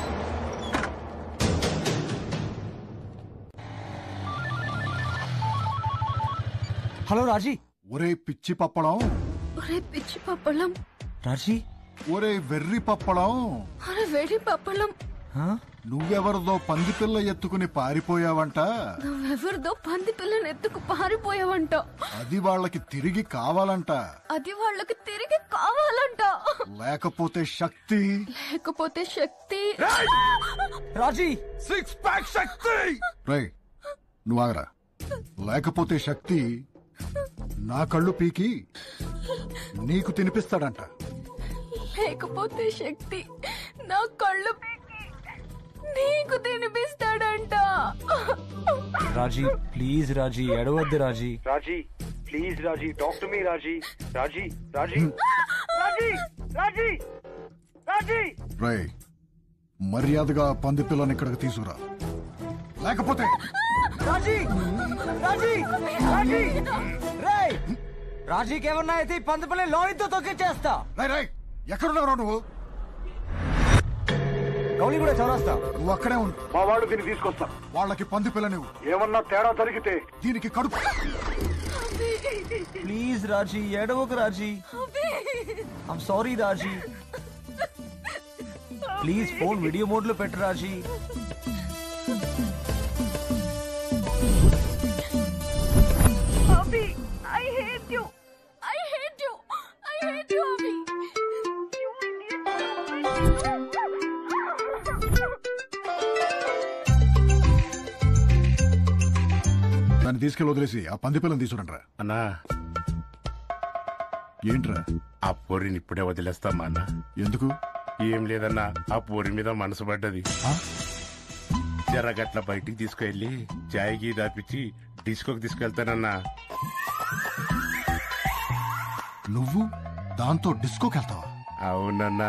హలో రాజీ. ఒరే పిచ్చి పప్పడం. ఒరే పిచ్చి పప్పలం. రాజీ. ఒరే వెర్రి పప్పడం. అరే వెర్రి పప్పలం. నువ్వెవరిదో పంది పిల్ల ఎత్తుకుని పారిపోయావంట. నువ్వెవరిదో పంది పిల్లని ఎత్తుకు పారిపోయావంట. అది వాళ్ళకి తిరిగి కావాలంట. అది వాళ్ళకి తిరిగి కావాలంట. లేకపోతే శక్తి. లేకపోతే శక్తి. రాజీ. సిక్స్ ప్యాక్ శక్తి. రై నువ్వు ఆగరా. లేకపోతే శక్తి నా కళ్ళు పీకి నీకు తినిపిస్తాడంట. లేకపోతే శక్తి నా కళ్ళు నీకు తినిపిస్తాడంట. రాజీ ప్లీజ్ రాజీ ఎడవద్దు Raji. Raji please Raji talk to me Raji. Raji Raji Raji Raji Raji. రై మర్యాదగా పంది పిల్లని ఇక్కడికి తీసుకురా. లేకపోతే రాజీ రాజీ రాజీ రేయ్ రాజీకి ఏమన్నా అయితే పంది పిల్లని లోయతో తొక్కిచ్చేస్తా. రై రై ఎక్కడున్నావు నువ్వు? గౌలి కూడా చౌరాస్తా. నువ్వు అక్కడే ఉండు. మా వాళ్ళు దీన్ని తీసుకొస్తా. వాళ్ళకి పంది పిల్ల నువ్వు. ఏమన్నా తేడా జరిగితే దీనికి కడుపు. ప్లీజ్ రాజీ ఏడవకు Raji. I'm sorry Raji. Please phone video mode లో పెట్టు Raji. Abhi I hate you. I hate you. I hate you Abhi. దాన్ని తీసుకెళ్ళి వదిలేసి ఆ పంది పిల్లని తీసుకురంట్రా. అన్నా ఏంట్రా? ఆ పోరిని ఇప్పుడే వదిలేస్తామా అన్న. ఎందుకు? ఏం లేదన్నా ఆ పోరి మీద మనసు పడ్డది. జరగట్ల బయటికి తీసుకెళ్లి చాయ్కి దాపిచ్చి డిస్కోకి తీసుకెళ్తానన్నా. నువ్వు దాంతో డిస్కోకి వెళ్తావా? అవునన్నా.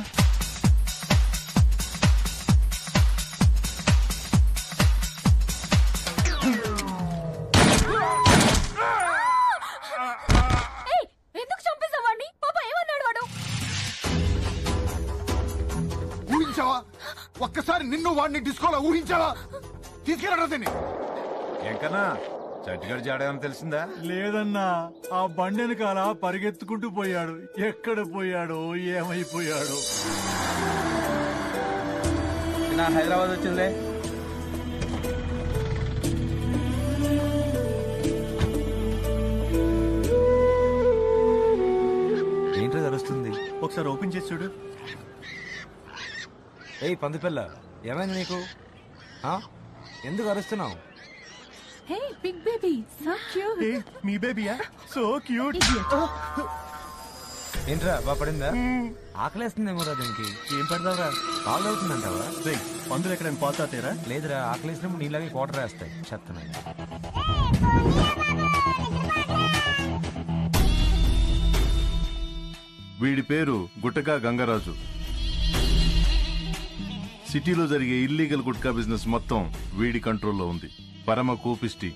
ఎందుకు చంపేసావాడిని? పాప ఏమన్నాడు వాడు? ఊహించావా? ఒక్కసారి నిన్ను వాడిని డిస్కోలో ఊహించావా? తీసుకెళ్ళరా దీన్ని. ఎంకన్నా చట్టిగాడు జాడేమని తెలిసిందా? లేదన్నా ఆ బండి వెనకాల పరిగెత్తుకుంటూ పోయాడు. ఎక్కడ పోయాడో ఏమైపోయాడో. నా హైదరాబాద్ వచ్చిందే. ఏంటో తెలుస్తుంది. ఒకసారి ఓపెన్ చేసి చూడు. ఏయ్ పంది పిల్ల ఏమైంది నీకు? ఎందుకు అరుస్తున్నావు? Hey big baby so cute. మీ బేబీయా? So cute. ఏంట్రా బాగా పడిందా? ఆకలేస్తుందేమో రా దీనికి. ఏం పడతావురా? పాలు అవుతుందంటావా? పందులు ఎక్కడైనా పోతాతేరా? లేదురా ఆకలేసినప్పుడు నీలాగే కోటర్ వేస్తాయి. చెప్తున్నాయి. వీడి పేరు గుట్టకా గంగరాజు. సిటీలో జరిగే ఇల్లీగల్ గుట్కా బిజినెస్ మొత్తం వీడి కంట్రోల్లో ఉంది. పరమ కూపిష్టి.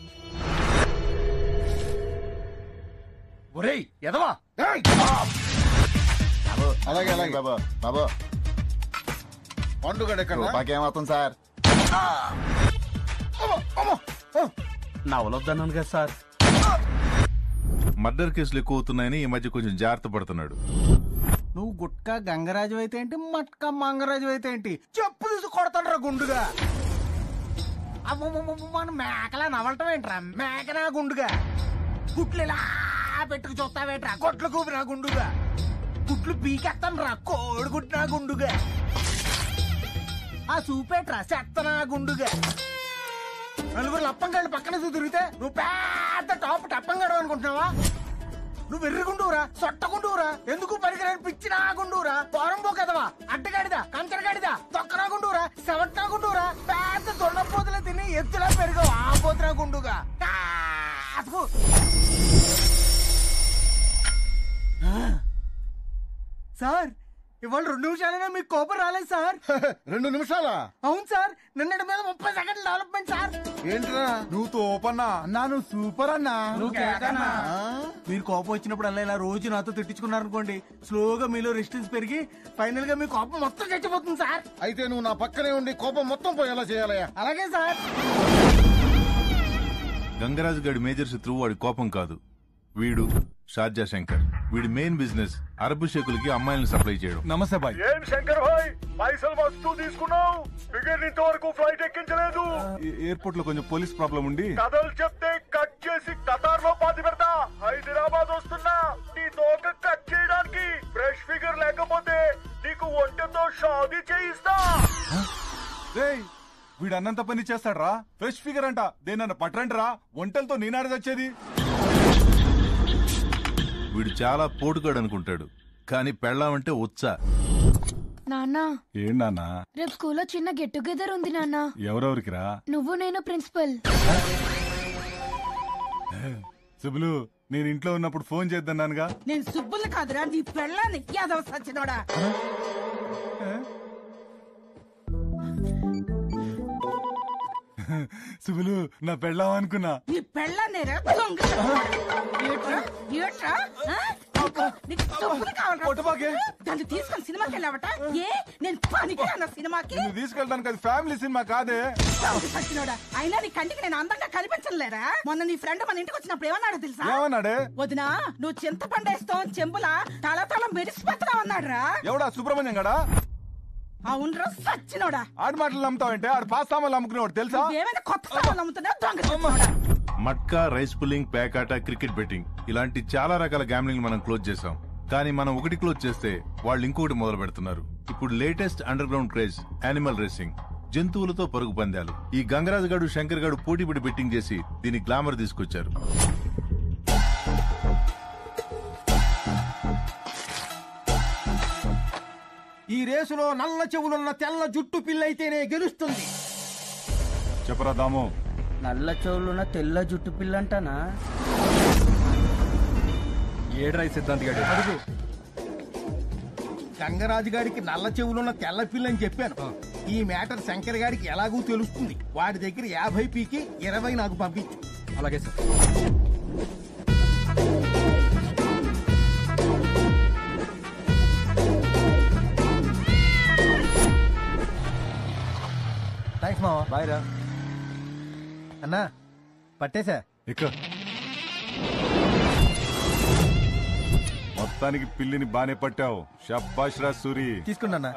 ఒరేయ్ ఎదవా! అలాగే అలాగే బాబా బాబా పండుగ మాకేమవుతుంది సార్? నవలొద్దన్నాను కదా సార్. మర్డర్ కేసులు ఎక్కువ అవుతున్నాయని ఈ మధ్య కొంచెం జాగ్రత్త పడుతున్నాడు. నువ్వు గుట్కా గంగరాజు అయితే ఏంటి, మట్కా మంగరాజు అయితే ఏంటి? చెప్పు తీసి కొడతాడు గుండుగా. మన మేకలా నవలటం ఏంట్రా? మేకనా గుండుగా? గుట్లు ఇలా పెట్టుకు చూస్తావేంట్రా? కొట్లు కూపినా గుండుగా? గుట్లు పీకెత్తాను రా కోడి గుట్టినా గుండుగా. ఆ సూపేట్రా చెత్తనా గుండుగా. నలుగురు లప్పంగాళ్ళు పక్కన తిరిగితే నువ్వు పెద్ద టాప్ టప్పంగాడు అనుకుంటున్నావా? నువ్వు ఎర్రుగుండురా సొట్టగుండురా ఎందుకు పరికరాన్ని పిచ్చినా గుండురా పోరంబో కదవా అడ్డగాడిదా కంచరగాడిదా తొక్కనా గుండురా సెవట్నా గుండురా పెద్ద దొండపోతులు తిని ఎత్తులా పెరుగవు ఆ పోతున్నా గుండుగా. సార్ ఇవాళ రెండు నిమిషాలైనా మీకు కోపం రాలేదు సార్. రెండు నిమిషాలా? అవును సార్, నిన్నటి మీద ముప్పై సెకండ్ల డెవలప్మెంట్ సార్. ఏంట్రా నువ్వు తోపన్నా అన్నా, నువ్వు సూపర్ అన్నా. నువ్వు కేకన్నా. మీరు కోపం వచ్చినప్పుడు అలా ఇలా రోజు నాతో తిట్టించుకున్నారనుకోండి, స్లోగా మీలో రెసిస్టెన్స్ పెరిగి ఫైనల్ గా మీ కోపం మొత్తం చచ్చిపోతుంది సార్. అయితే నువ్వు నా పక్కనే ఉండి కోపం మొత్తం పోయేలా చేయాలయ్యా. అలాగే సార్. గంగరాజు గడి మేజర్ శత్రువు వాడి కోపం కాదు, వీడు షార్జా శంకర్. వీడి మెయిన్ బిజినెస్ అరబ్ షేకులకి అమ్మాయిలను సప్లై చేయడం. నమస్తే బాయ్. ఏం శంకర్ భాయ్, పైసలు మస్తు తీసుకున్నావు, ఫిగర్ ఇంతవరకు ఫ్లైట్ ఎక్కించలేదు. ఎయిర్పోర్ట్ లో కొంచెం పోలీస్ ప్రాబ్లం ఉండి కథలు చెప్తే కట్ చేసి కతార్ లో పాతి పెడతా. హైదరాబాద్ వస్తున్నా నీ తోక కట్ చేయడానికి. ఫ్రెష్ ఫిగర్ లేకపోతే నీకు ఒంటెతో షాదీ చేయిస్తా. వీడు అన్నంత పని చేస్తాడ్రా. ఫ్రెష్ ఫిగర్ అంట, దేనన్నా పట్రండి రా, ఒంటలతో నేనాడ వచ్చేది. వీడు చాలా పోటుగాడు అనుకుంటాడు, కానీ పెళ్ళామంటే ఉత్సా. నాన్న ఏంటన్నా? రేపు స్కూల్లో చిన్న గెట్ టుగెదర్ ఉంది నాన్న. ఎవరెవరికి రా? నువ్వు నేను ప్రిన్సిపల్. సుబ్బులు, నేను ఇంట్లో ఉన్నప్పుడు ఫోన్ చేద్దన్నానుగా. నేను సుబ్బులు కాదురా, నీ పెళ్ళాన్ని యాదవ సచ్చినోడా. సుబ్బులు, నా పెళ్ళాం అనుకున్నా. నీ పెళ్ళాన్నేరా దొంగ. ఏట్రా ఏట్రా దాన్ని తీసుకొని సినిమాకి వెళ్ళావట? ఏ నేను పనికి అన్న సినిమాకి తీసుకెళ్ళడానికి అది ఫ్యామిలీ సినిమా కాదే. సచ్చినోడా, అయినా నీ కంటికి నేను అందంగా కనిపించలేరా? మొన్న నీ ఫ్రెండ్ మన ఇంటికి వచ్చినప్పుడు ఏమన్నాడు తెలుసా? ఏమన్నాడే? వదినా, నువ్వు చింతపండేస్తావు చెంబులా తల తల మెరిసిపోతున్నావు అన్నాడు రా. ఎవడా? సుబ్రహ్మణ్యం గడా? అవునరా సచ్చినోడా. ఆడి మాటలు నమ్ముతావంటే ఆడు పాస్ సామాన్లు అమ్ముకునేవాడు తెలుసా? ఏమైనా కొత్త సామాన్లు అమ్ముతున్నావు దొంగ. మట్కా, రైస్ పుల్లింగ్, పేకాట, క్రికెట్ బెట్టింగ్ ఇలాంటి చాలా రకాల గ్యామ్లింగ్ మనం క్లోజ్ చేసాం. కానీ మనం ఒకటి క్లోజ్ చేస్తే వాళ్ళు ఇంకొకటి మొదలు పెడుతున్నారు. ఇప్పుడు latest underground craze animal racing, జంతువులతో పరుగు పందాలు. ఈ గంగరాజు గాడు, శంకర్ గాడు పోటీ పడి బెట్టింగ్ చేసి దీని గ్లామర్ తీసుకొచ్చారు. ఈ రేసులో నల్ల చెవులున్న తెల్ల జుట్టు పిల్లయితేనే గెలుస్తుంది. చెప్పరా దాము. నల్ల చెవులున్న తెల్ల జుట్టు పిల్ల అంటానా? ఏడ్రై సిద్ధాంతి గారు. అడుగు. గంగరాజు గారికి నల్ల చెవులున్న తెల్ల పిల్ల అని చెప్పాను. ఈ మ్యాటర్ శంకర్ గారికి ఎలాగూ తెలుస్తుంది. వాడి దగ్గర యాభై పీకి ఇరవై నాకు పంపించు. అలాగే సార్. థ్యాంక్స్ మావా. బాయ్ రా. అన్నా పట్టేశా. ఇక మొత్తానికి పిల్లిని బానే పట్టావు. షబ్బాష్ రా సూరి. తీసుకున్నా.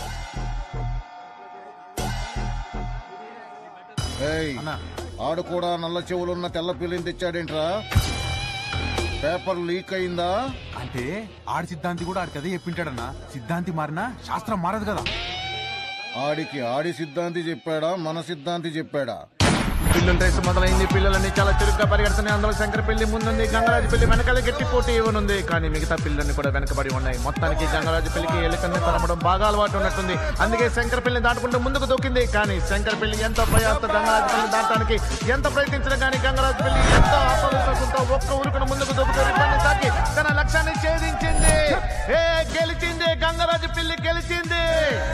ఆడు కూడా నల్ల చెవులున్న తెల్ల పిల్లిని తెచ్చాడేంట్రా? పేపర్ లీక్ అయిందా? అంటే ఆడి సిద్ధాంతి కూడా ఆడికి అదే చెప్పింటాడన్నా. సిద్ధాంతి మారినా శాస్త్రం మారదు కదా. ఆడికి ఆడి సిద్ధాంతి చెప్పాడా, మన సిద్ధాంతి చెప్పాడా? పిల్లల రేసు మొదలైంది. పిల్లలన్నీ చాలా చురుగ్గా పరిగెడుతున్నాయి. అందులో శంకర్ పెళ్లి ముందుంది, గంగరాజు పెళ్లి వెనకాల గట్టి పోటీ ఇవ్వనుంది. కానీ మిగతా పిల్లల్ని కూడా వెనకబడి ఉన్నాయి. మొత్తానికి గంగరాజు పెళ్లికి ఎలుకల్ని తరమడం బాగా అలవాటు ఉన్నట్టుంది. అందుకే శంకర్ పెళ్లిని దాటుకుంటూ ముందుకు దూకింది. కానీ శంకర్ పెళ్లి ఎంతో ప్రయాస గంగరాజు పెళ్లి దాటడానికి ఎంత ప్రయత్నించినా కానీ గంగరాజు పెళ్లి ఎంతో ఆత్మవిశ్వాసంతో ఒక్క ఉరుకును ముందుకు దూకుతూ రిబ్బన్ని తాకి తన లక్ష్యాన్ని ఛేదించింది. ఏ గెలిచింది, గంగరాజు పెళ్లి గెలిచింది.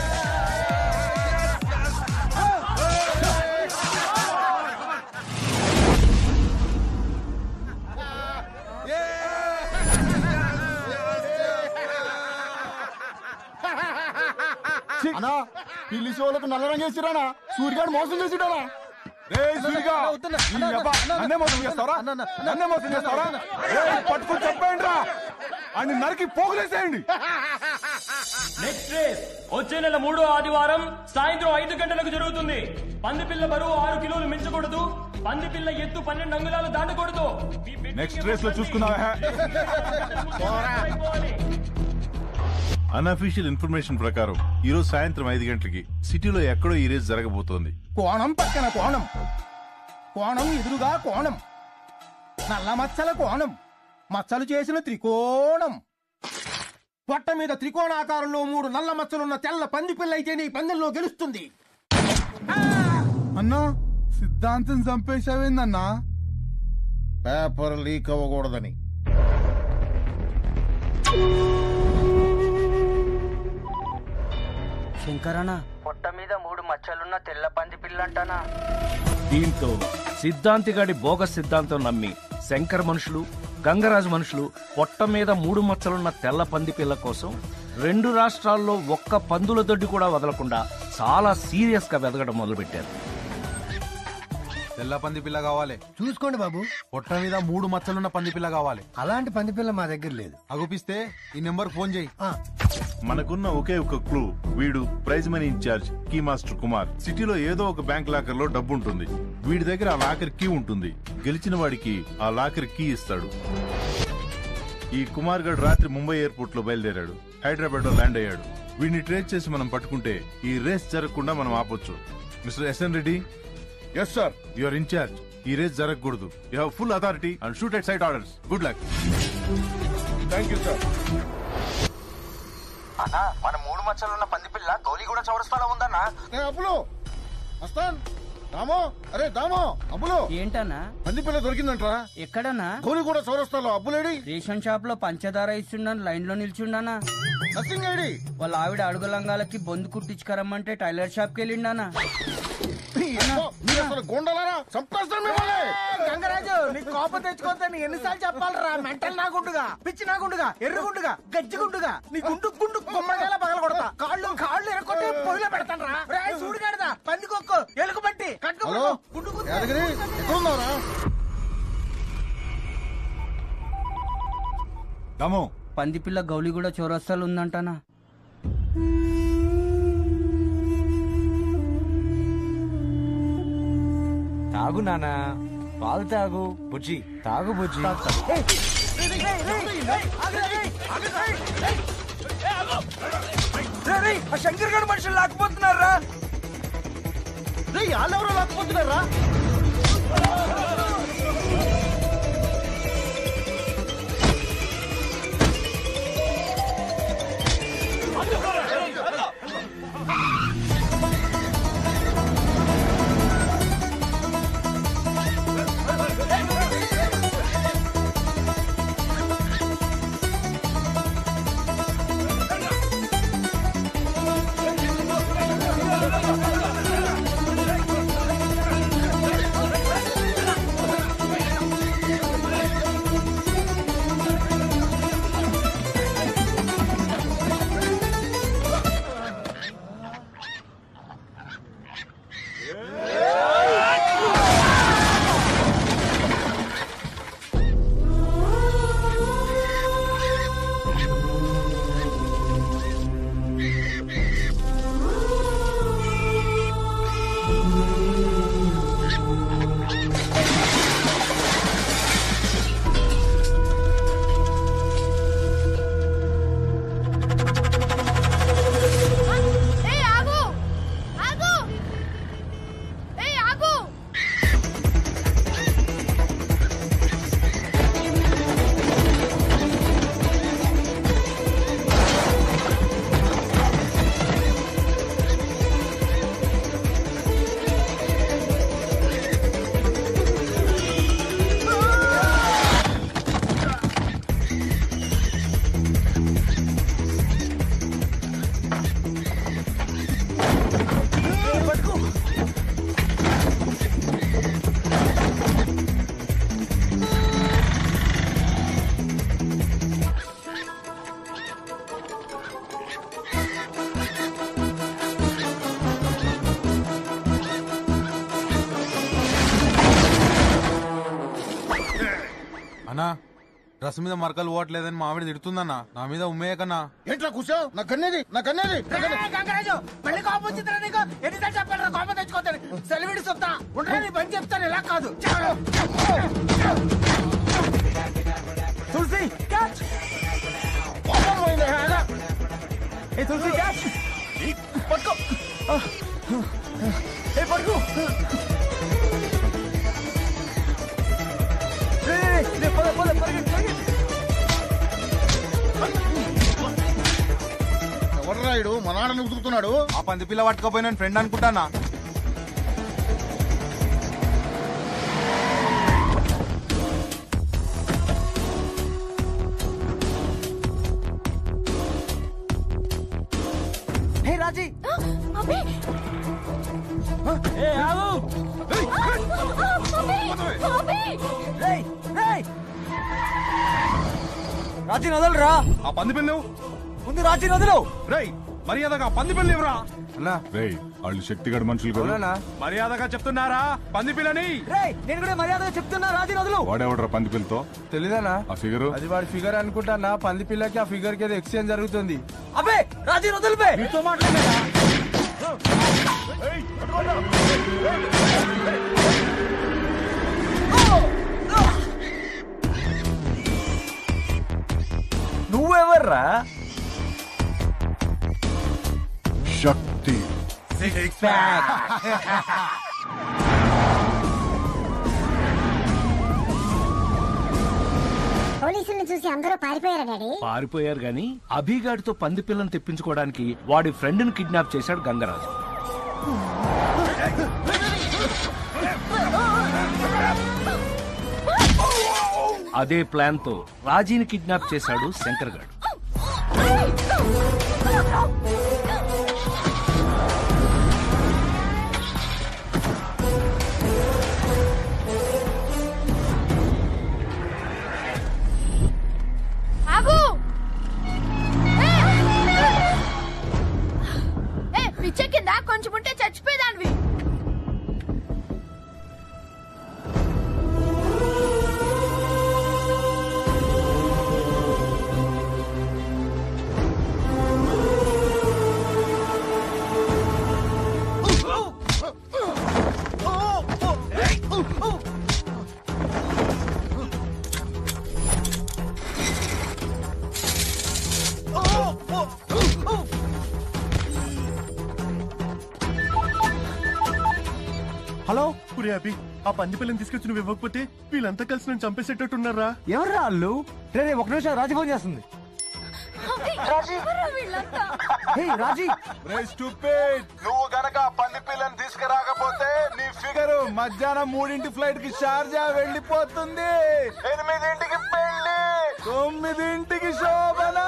అన్నా పిల్లి షోలకు నల్ల రంగు వేసిరానా? సూర్యగాడు మోసం చేసిడానా? నన్నే మోసం చేస్తారా? నన్నే మోసం చేస్తారా? పట్టుకుని చెప్పండి రా, అని నరికి పోగులేసేయండి. నెక్స్ట్ రేస్ వచ్చే నెల మూడో ఆదివారం సాయంత్రం ఐదు గంటలకు జరుగుతుంది. పందిపిల్ల బరువు ఆరు కిలోలు మించకూడదు. పందిపిల్ల ఎత్తు పన్నెండు అంగుళాలు దాటకూడదు. నెక్స్ట్ రేస్ లో చూసుకున్నావా? అన్అఫీషియల్ ఇన్ఫర్మేషన్ ప్రకారం ఈ రోజు సాయంత్రం ఐదు గంటలకి సిటీలో ఎక్కడో ఈ రేస్ జరగబోతోంది. కోణం పక్కన కోణం, కోణం ఎదురుగా కోణం, నల్ల మచ్చల కోణం, మచ్చలు చేసిన త్రికోణం, పొట్ట మీద త్రికోణాకారంలో మూడు నల్ల మచ్చలున్న తెల్ల పంది పిల్ల అయితే నీ పందెంలో గెలుస్తుంది. అన్నా సిద్ధాంతం చంపేశావేందన్నా? Paper leak అవ్వకూడదని. శంకరనా పొట్ట మీద మూడు మచ్చలున్న తెల్ల పంది పిల్ల అంటానా. దీంతో సిద్ధాంతిగాడి బోగస్ సిద్ధాంతం నమ్మి శంకర్ మనుషులు గంగరాజు మనుషులు పొట్ట మీద మూడు మచ్చలున్న తెల్ల పంది పిల్ల కోసం రెండు రాష్ట్రాల్లో ఒక్క పందుల దొడ్డి కూడా వదలకుండా చాలా సీరియస్ గా వెదగడం మొదలుపెట్టారు. తెల్ల పంది పిల్ల కావాలి. చూసుకోండి బాబు. పొట్ట మీద మూడు మచ్చలున్న పంది పిల్ల కావాలి. అలాంటి పంది పిల్ల మా దగ్గర లేదు. అగుపిస్తే ఈ నెంబర్ ఫోన్ చేయి. మనకున్న ఒకే ఒక క్లూ, వీడు prize money in charge key master Kumar. సిటీలో ఏదో ఒక బ్యాంక్ లాకర్ లో డబ్బు ఉంటుంది. వీడి దగ్గర ఆ లాకర్ కీ ఉంటుంది. గెలిచిన వాడికి ఆ లాకర్ కీ ఇస్తాడు. ఈ కుమార్ గడ్ రాత్రి ముంబై ఎయిర్పోర్ట్ లో బయలుదేరాడు. హైదరాబాద్ లో ల్యాండ్ అయ్యాడు. వీడిని ట్రేస్ చేసి మనం పట్టుకుంటే ఈ రేస్ జరగకుండా మనం ఆపొచ్చు. Mister SN Reddy. Yes sir. You are in charge. ఈ రేస్ జరగకూడదు. You have full authority and shoot at sight orders. Good luck. Thank you sir. అన్నా మన మూడు మచ్చలున్న పంది పిల్ల గౌలి కూడా చౌరస్తాలో ఉందన్నా. అప్పులు వస్తాన్. దామో అరే దామో అబ్బులు ఏంటన్నా పంది పిల్ల దొరికిందంట్రా. ఎక్కడన్నా? గోలి కూడా చౌరస్తాలో. అబ్బులేడి రేషన్ షాప్ లో పంచదార ఇస్తుండని లైన్ లో నిల్చుండానా. Nothing ID. వాళ్ళ ఆవిడ అడుగులంగాలకి బొందు కుట్టించుకరమ్మంటే టైలర్ షాప్ కి వెళ్ళిండానా. గోండలారా చంపేస్తాను మిమ్మల్ని. గంగరాజు నీకు కోపం తెచ్చుకోవద్దని ఎన్నిసార్లు చెప్పాలరా? మెంటల్ నాగుండుగా, పిచ్చి నాగుండుగా, ఎర్రగుండుగా, గజ్జిగుండుగా నీ గుండు గుండు గుమ్మడికాయలా పగల కొడతా. కాళ్ళు కాళ్ళు ఎరకొట్టి పొయ్యిలో పెడతాను రా. రేయ్ సూడిగాడదా పందికొక్కు ఎలుగు పట్టి హలో యాదగిరి ఎక్కడున్నారా? దమో పంది పిల్ల గౌలి కూడా చౌరస్తాలు ఉందంటానా. తాగు నానా, పాలు తాగు. బుజ్జి తాగు బుజ్జి. శంకర్ గడ్ మనుషులు లాక్కుపోతున్నారా? వాళ్ళెవరో లాక్కుపోతున్నారా? అన్నా రసం మీద మరకలు పోవట్లేదని మా ఆవిడ తిడుతుందన్నా. నా మీద ఉమ్మేయ కన్నా. ఏంట్రా కూర్చో. నా కన్నేది నా కన్నేది. గంగరాజు మళ్ళీ కోపం వచ్చిందిరా నీకు? ఎన్నిసార్లు చెప్పాలరా కోపం తెచ్చుకోతాను. సెలవిడి చెప్తా ఉండరా నీ పని చెప్తాను. ఇలా కాదు. తులసి క్యాచ్. ఏ తులసి క్యాచ్. పట్టుకో. ఏ పట్టుకో. ఎవర్రాయుడు మా నాన్న ఉతుకుతున్నాడు. ఆ పంది పిల్ల పట్టుకోపోయిన ఫ్రెండ్ అనుకుంటానా. హే రాజీ రాజీ వదలరా. ఆ పంది పిల్లు ముందు రాజీ వదలు. రేయ్ మర్యాదగా పంది పిల్లి ఇవ్వరా. అన్నా రేయ్ వాళ్ళు శక్తిగడ మనుషులు కదా. మర్యాదగా చెప్తున్నారా పంది పిల్లని? నేను కూడా మర్యాదగా చెప్తున్నా, రాజీ వదలు. వాడేవడరా పంది పిల్లతో? తెలీదానా ఆ ఫిగర్ అది వాడి ఫిగర్ అనుకుంటా. పంది పిల్లకి ఆ ఫిగర్ కి ఏదో ఎక్స్చేంజ్ జరుగుతుంది. అబ్బే రాజీ వదలు. నీతో మాట్లాడలేదా? నువ్వెవర్రా? శక్తి. పోలీసుల్ని చూసి అందరూ పారిపోయారా డాడీ? పారిపోయారు గాని అభిగాడితో పంది పిల్లని తెప్పించుకోవడానికి వాడి ఫ్రెండ్ ని కిడ్నాప్ చేశాడు గంగరాజు. అదే ప్లాన్ తో రాజీని కిడ్నాప్ చేశాడు శంకర్ గాడు. పిచ్చ కింద కొంచెం ఉంటే చచ్చిపోయేదానివి. హలో పురి అభి, ఆ పంది పిల్లని తీసుకొచ్చి నువ్వు ఇవ్వకపోతే వీళ్ళంతా కలిసి నన్ను చంపేసేటట్టున్నారా? ఎవర్రా వాళ్ళు? రే ఒక నిమిషం, రాజీ ఫోన్ చేస్తుంది. రాజీ నువ్వు గనక పంది పిల్లని తీసుకురాకపోతే నీ ఫిగర్ మధ్యాహ్నం మూడింటి ఫ్లైట్ కి షార్జా వెళ్ళిపోతుంది. ఎనిమిదింటికి పెళ్లి, తొమ్మిదింటికి శోభన.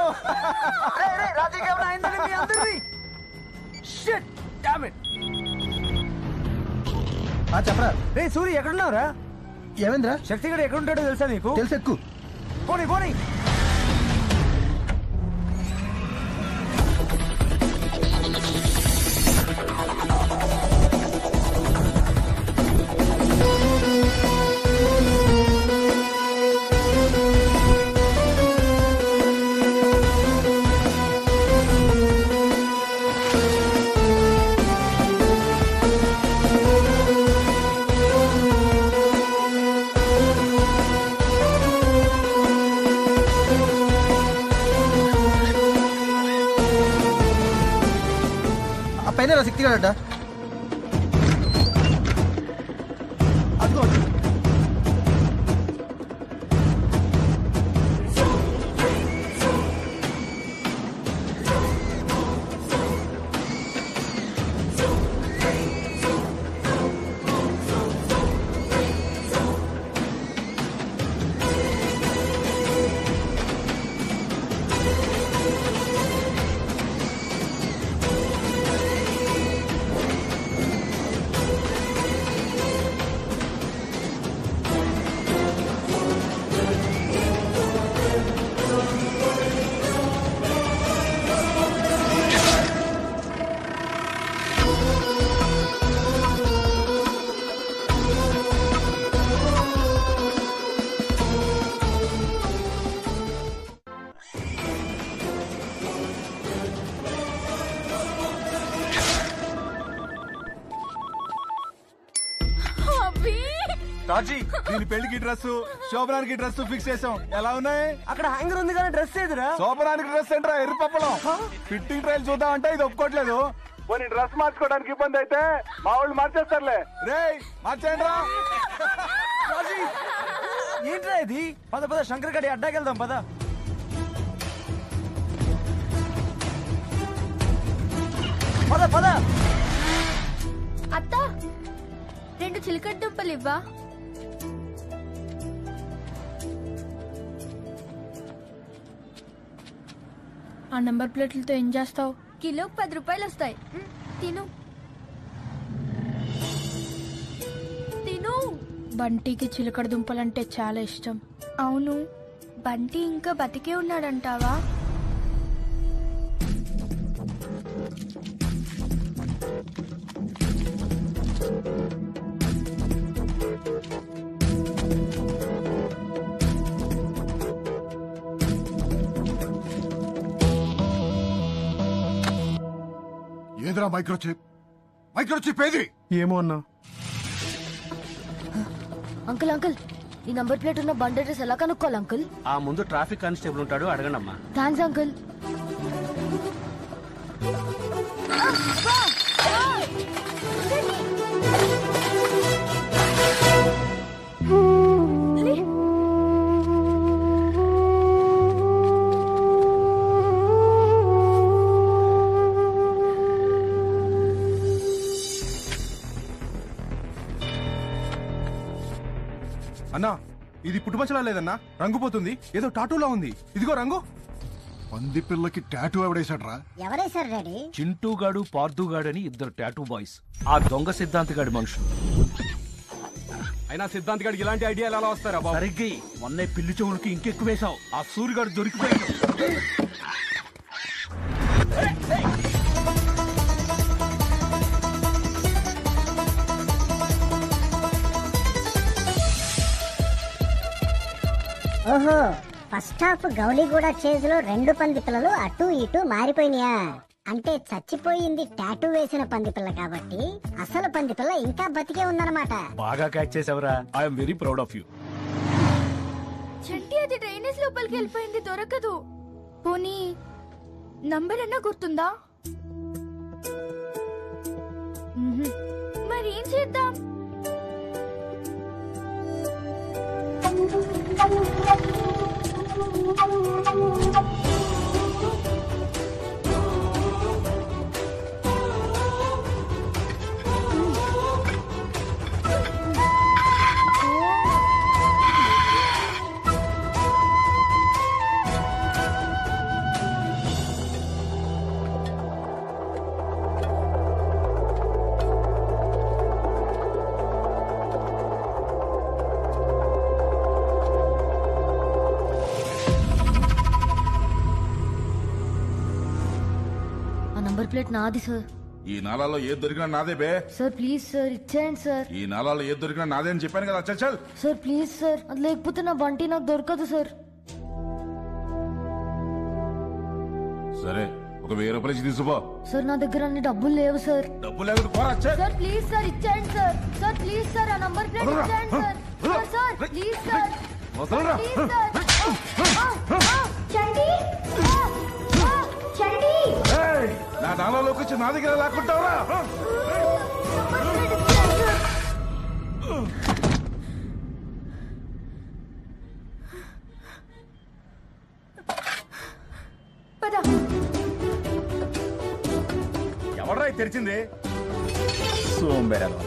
చెప్పరా. రే సూర్య ఎక్కడున్నావురా? ఏమైందిరా? శక్తి గడు ఎక్కడుంటాడో తెలుసా నీకు? తెలుసు, ఎక్కు. పోనీ పోనీ. పైన శక్తి గడ రాజీ దీని పెళ్లికి డ్రెస్, శోభనానికి డ్రెస్ ఫిక్స్ చేసాం. ఎలా ఉన్నాయి? అక్కడ హ్యాంగర్ ఉంది కానీ డ్రెస్ ఏదిరా? శోభనానికి డ్రెస్ ఏంట్రా ఎర్రపప్పలం. ఫిట్టింగ్ ట్రయల్ చూద్దామంటే ఇది ఒప్పుకోవట్లేదు. పోనీ డ్రెస్ మార్చుకోవడానికి ఇబ్బంది అయితే మా వాళ్ళు మార్చేస్తారులే. రే మార్చేయండి రా. ఏంట్రా ఇది? పద పద శంకర్ గడి అడ్డాకి వెళ్దాం పద. పద పద. అత్త, రెండు చిలకడ దుంపలు ఇవ్వా? ఆ నంబర్ ప్లేట్లతో ఏం చేస్తావు? కిలోకి పది రూపాయలు వస్తాయి. తిను తిను. బంటికి చిలకడ దుంపలంటే చాలా ఇష్టం. అవును, బంటి ఇంకా బతికే ఉన్నాడంటావా? ఏదిరా మైక్రోచిప్? మైక్రోచిప్ ఏది? ఏమో అన్నా. అంకుల్ అంకుల్ ఈ నంబర్ ప్లేట్ ఉన్న బండి అడ్రస్ ఎలా కనుక్కోవాలి అంకుల్? ఆ ముందు ట్రాఫిక్ కానిస్టేబుల్ ఉంటాడు, అడగండి అమ్మా. Thanks uncle. అన్నా ఇది పుట్టుమచ్చలా లేదన్నా, రంగు పోతుంది, ఏదో టాటూలా ఉంది. ఇదిగో రంగు. పంది పిల్లకి టాటూ ఎవడేసాడ్రా? ఎవరేసారు డాడీ? చింటూగాడు పార్థుగాడు అని ఇద్దరు టాటూ బాయ్స్. ఆ దొంగ సిద్ధాంతి గాడి మనుషులు. అయినా సిద్ధాంతి గాడికి ఇలాంటి ఐడియాలు ఎలా వస్తారా బాబు? సరిగ్గా మొన్న పిల్లి చెవులకి ఇంకెక్కువ వేసావు. ఆ సూర్యగాడు దొరికిపోయాడు. ఓహో, ఫస్ట్ హాఫ్ గౌలీగూడ చేజ్ లో రెండు పంది పిల్లలు అటు ఇటు మారిపోయినాయా? అంటే చచ్చిపోయింది టాటూ వేసిన పంది పిల్ల కాబట్టి అసలు పంది పిల్ల ఇంకా బతికే ఉందన్నమాట. బాగా క్యాచ్ చేసావురా. I'm very proud of you. Chanti అది డ్రైనేజ్ లోపలికి వెళ్ళిపోయింది, దొరకదు. పోనీ నంబర్ అన్నా గుర్తుందా? మరి ఏం చేద్దాం? నంబర్ ప్లేట్ నాది సార్. ఈ నాలాలో ఏది దొరికినా నాదే బే. సార్ ప్లీజ్ సార్ ఇచ్చేయండి సార్. ఈ నాలాలో ఏది దొరికినా నాదే అని చెప్పాను కదా. చల్ చల్ సార్ ప్లీజ్ సార్, అది లేకపోతే నా బంటి నాకు దొరకదు సార్. సరే ఒక వెయ్యి రూపాయలు ఇచ్చి తీసుకో. సార్ నా దగ్గర అన్ని డబ్బులు లేవు సార్. డబ్బులు లేకుండా పోరా. సార్ ప్లీజ్ సార్ ఇచ్చేయండి సార్. సార్ ప్లీజ్ సార్ ఆ నంబర్ ప్లేట్ ఇచ్చేయండి sir. Sir sir please sir. Please sir. చండి చండి నా నాలోకి వచ్చి నా దగ్గర లాక్కుంటావరా? ఎవడ్రా తెరిచింది? సోంబేరా.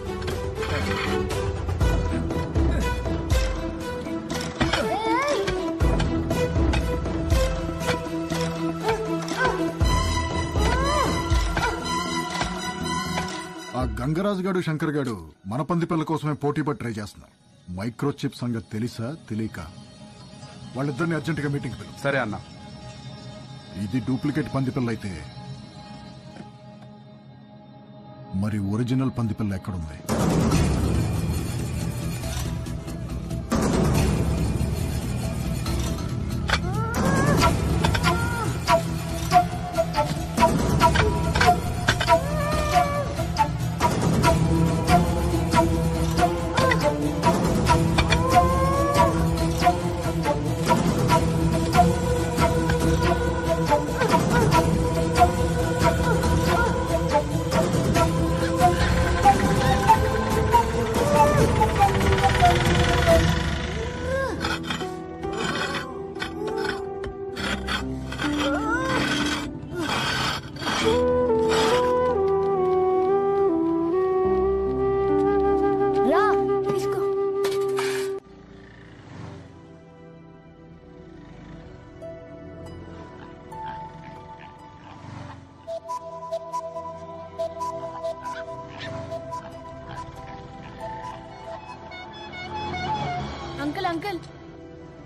ఆ గంగరాజు గాడు శంకర్ గాడు మన పంది పిల్ల కోసమే పోటీ పడి ట్రై చేస్తున్నారు. మైక్రోచిప్ సంగతి తెలుసా తెలియక వాళ్ళిద్దరిని అర్జెంట్ గా మీటింగ్ పిలువు. సరే అన్న. ఇది డూప్లికేట్ పంది పిల్ల అయితే మరి ఒరిజినల్ పంది పిల్ల ఎక్కడుంది?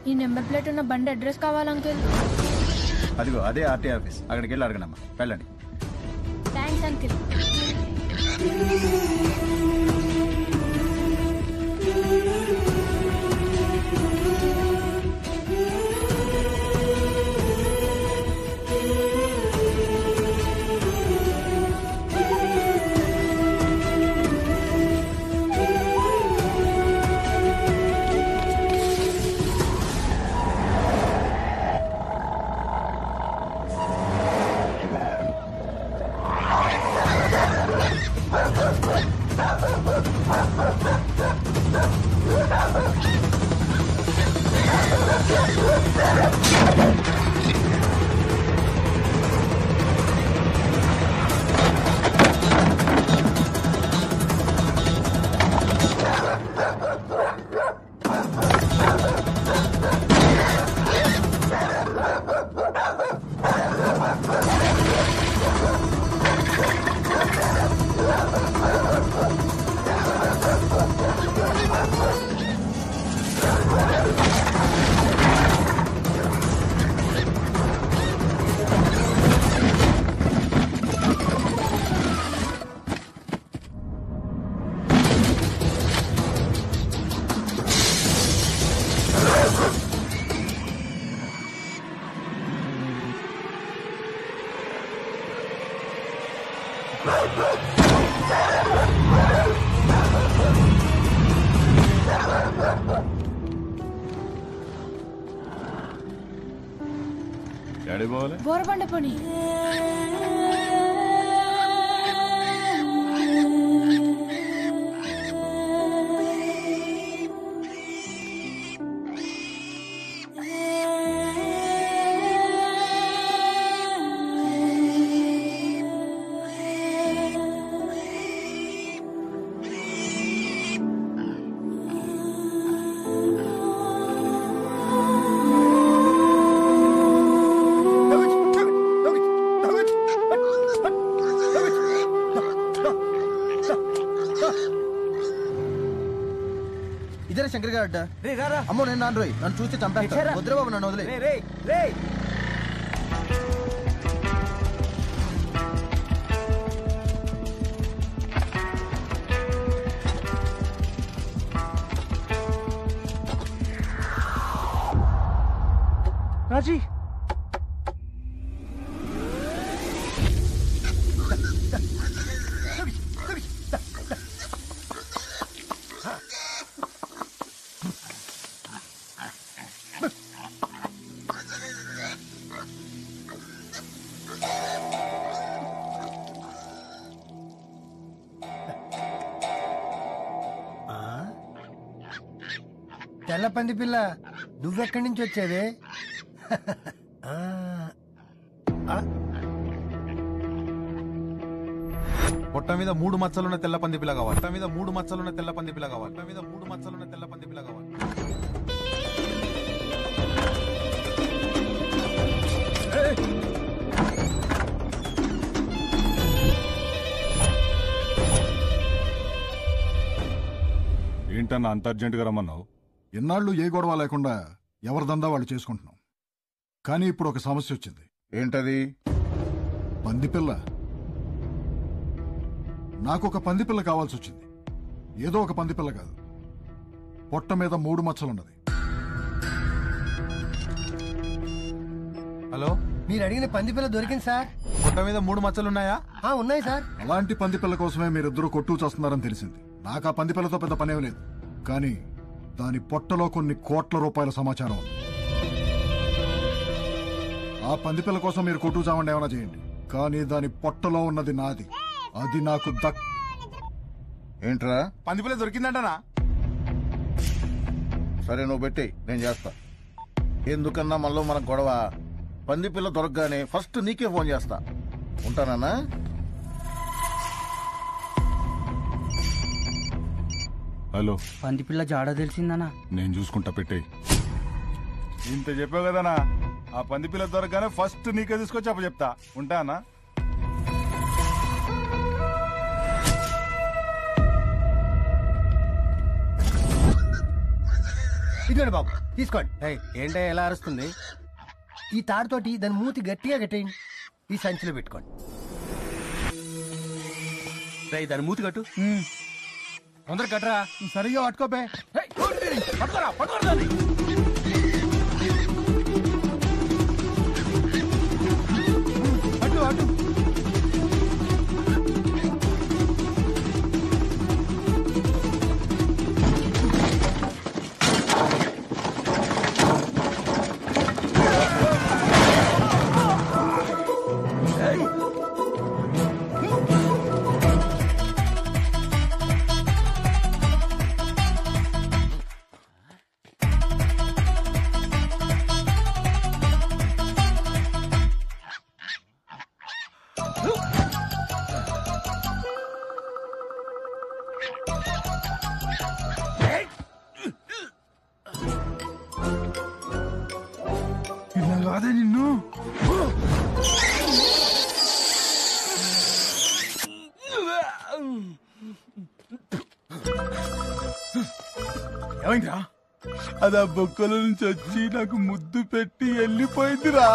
ఈ నెంబర్ ప్లేట్ ఉన్న బండి అడ్రస్ కావాలి అంకుల్. అదిగో అదే ఆర్టీ ఆఫీస్, అక్కడికి వెళ్ళి అడగనమ్మా, వెళ్ళండి. Thanks uncle. బోరబండ పోనీ. ఇదేనా శంకర్ గారు అడ్డ? అమ్మో నేను నాన్న రోయ్, నన్ను చూస్తే చంపేస్తా. వద్దురా బాబు, నన్ను వదిలే. రాజీ తెల్ల పంది పిల్ల, నువ్వెక్కడి నుంచి వచ్చేది? పొట్ట మీద మూడు మచ్చలున్న తెల్ల పంది పిల్ల కావాలి. పొట్ట మీద మూడు మచ్చలున్న తెల్ల పంది పిల్ల కావాలి. పొట్ట మీద మూడు మచ్చలున్న తెల్ల పంది పిల్ల కావాలి. ఏంటన్నా అంత అర్జెంటుగా రమ్మన్నావు? ఇన్నాళ్ళు ఏ గొడవ లేకుండా ఎవరి దందా వాళ్ళు చేసుకుంటున్నాం. కానీ ఇప్పుడు ఒక సమస్య వచ్చింది. ఏంటది? పందిపిల్ల. నాకు ఒక పందిపిల్ల కావాల్సి వచ్చింది. ఏదో ఒక పందిపిల్ల కాదు, పొట్ట మీద మూడు మచ్చలున్నది. హలో, మీరు అడిగిన పందిపిల్ల దొరికింది సార్. పొట్ట మీద మూడు మచ్చలున్నాయా? ఉన్నాయి సార్. అలాంటి పందిపిల్ల కోసమే మీరిద్దరూ కొట్టు చేస్తున్నారని తెలిసింది. నాకు ఆ పందిపిల్లతో పెద్ద పనేం లేదు, కానీ దాని పొట్టలో కొన్ని కోట్ల రూపాయల సమాచారం ఉంది. ఆ పందిపిల్ల కోసం మీరు కొట్టు చావండి, ఏమైనా చేయండి, కానీ దాని పొట్టలో ఉన్నది నాది. అది నాకు దక్. ఏంట్రా? పందిపిల్ల దొరికిందంటనా? సరే నువ్వు పెట్టి, నేను చేస్తా. ఎందుకన్నా మళ్ళీ మన గొడవ. పందిపిల్ల దొరకగానే ఫస్ట్ నీకే ఫోన్ చేస్తా. ఉంటానా? హలో, పందిపిల్ల జాడ తెలిసిందనా? నేను చూసుకుంటా, పెట్టే. ఇంత చెప్పావు కదనా, ఆ పందిపిల్ల దొరకగానే ఫస్ట్ నీకే తీసుకొచ్చి అప్పు చెప్తా. ఉంటానా? ఇదిగోండి బాబు, తీసుకోండి. ఏంటో ఎలా అరుస్తుంది? ఈ తాడుతోటి దాని మూతి గట్టిగా కట్టేయండి. ఈ సంచిలో పెట్టుకోండి. దాని మూతి కట్టు. తొందర కట్టరా. సరిగా పట్టుకోపే. పట్టుకోరా పట్టుకోరా. అటు అటు. ఇలా కాదే నిన్ను. ఏమైందిరా? అది ఆ బొక్కల నుంచి వచ్చి నాకు ముద్దు పెట్టి వెళ్ళిపోయిందిరా.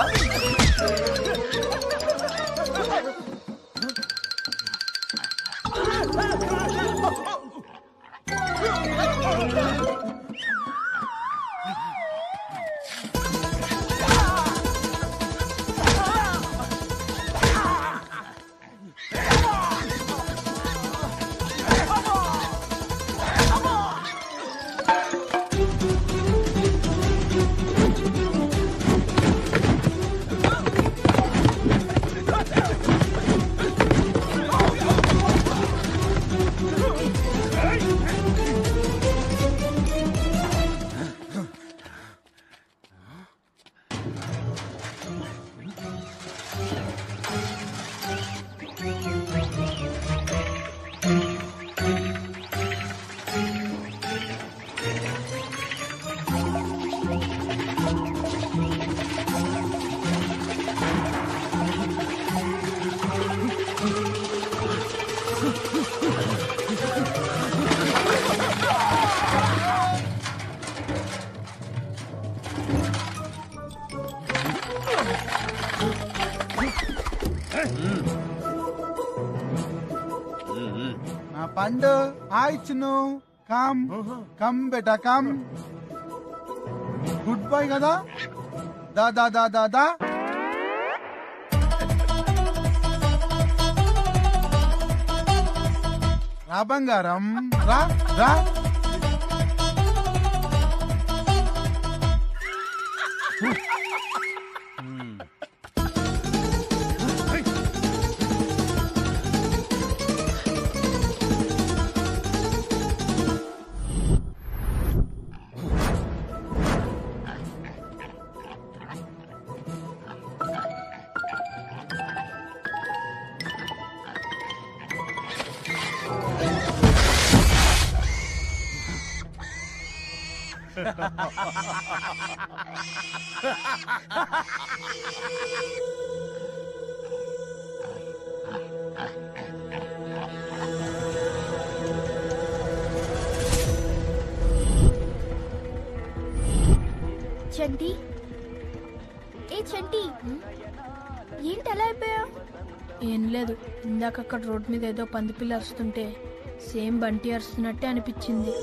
పండు హాయ్ చిన్ను. కమ్ కమ్ బేటా కమ్. గుడ్ బాయ్ కదా. దా దా దా దా దా. రా బంగారం రా రా. చంటి, ఏ చంటి, ఏంటి అలా అయిపోయావు? ఏం లేదు, ఇందాక అక్కడ రోడ్ మీద ఏదో పంది పిల్ల అరుస్తుంటే సేమ్ బంటి అరుస్తున్నట్టే అనిపించింది.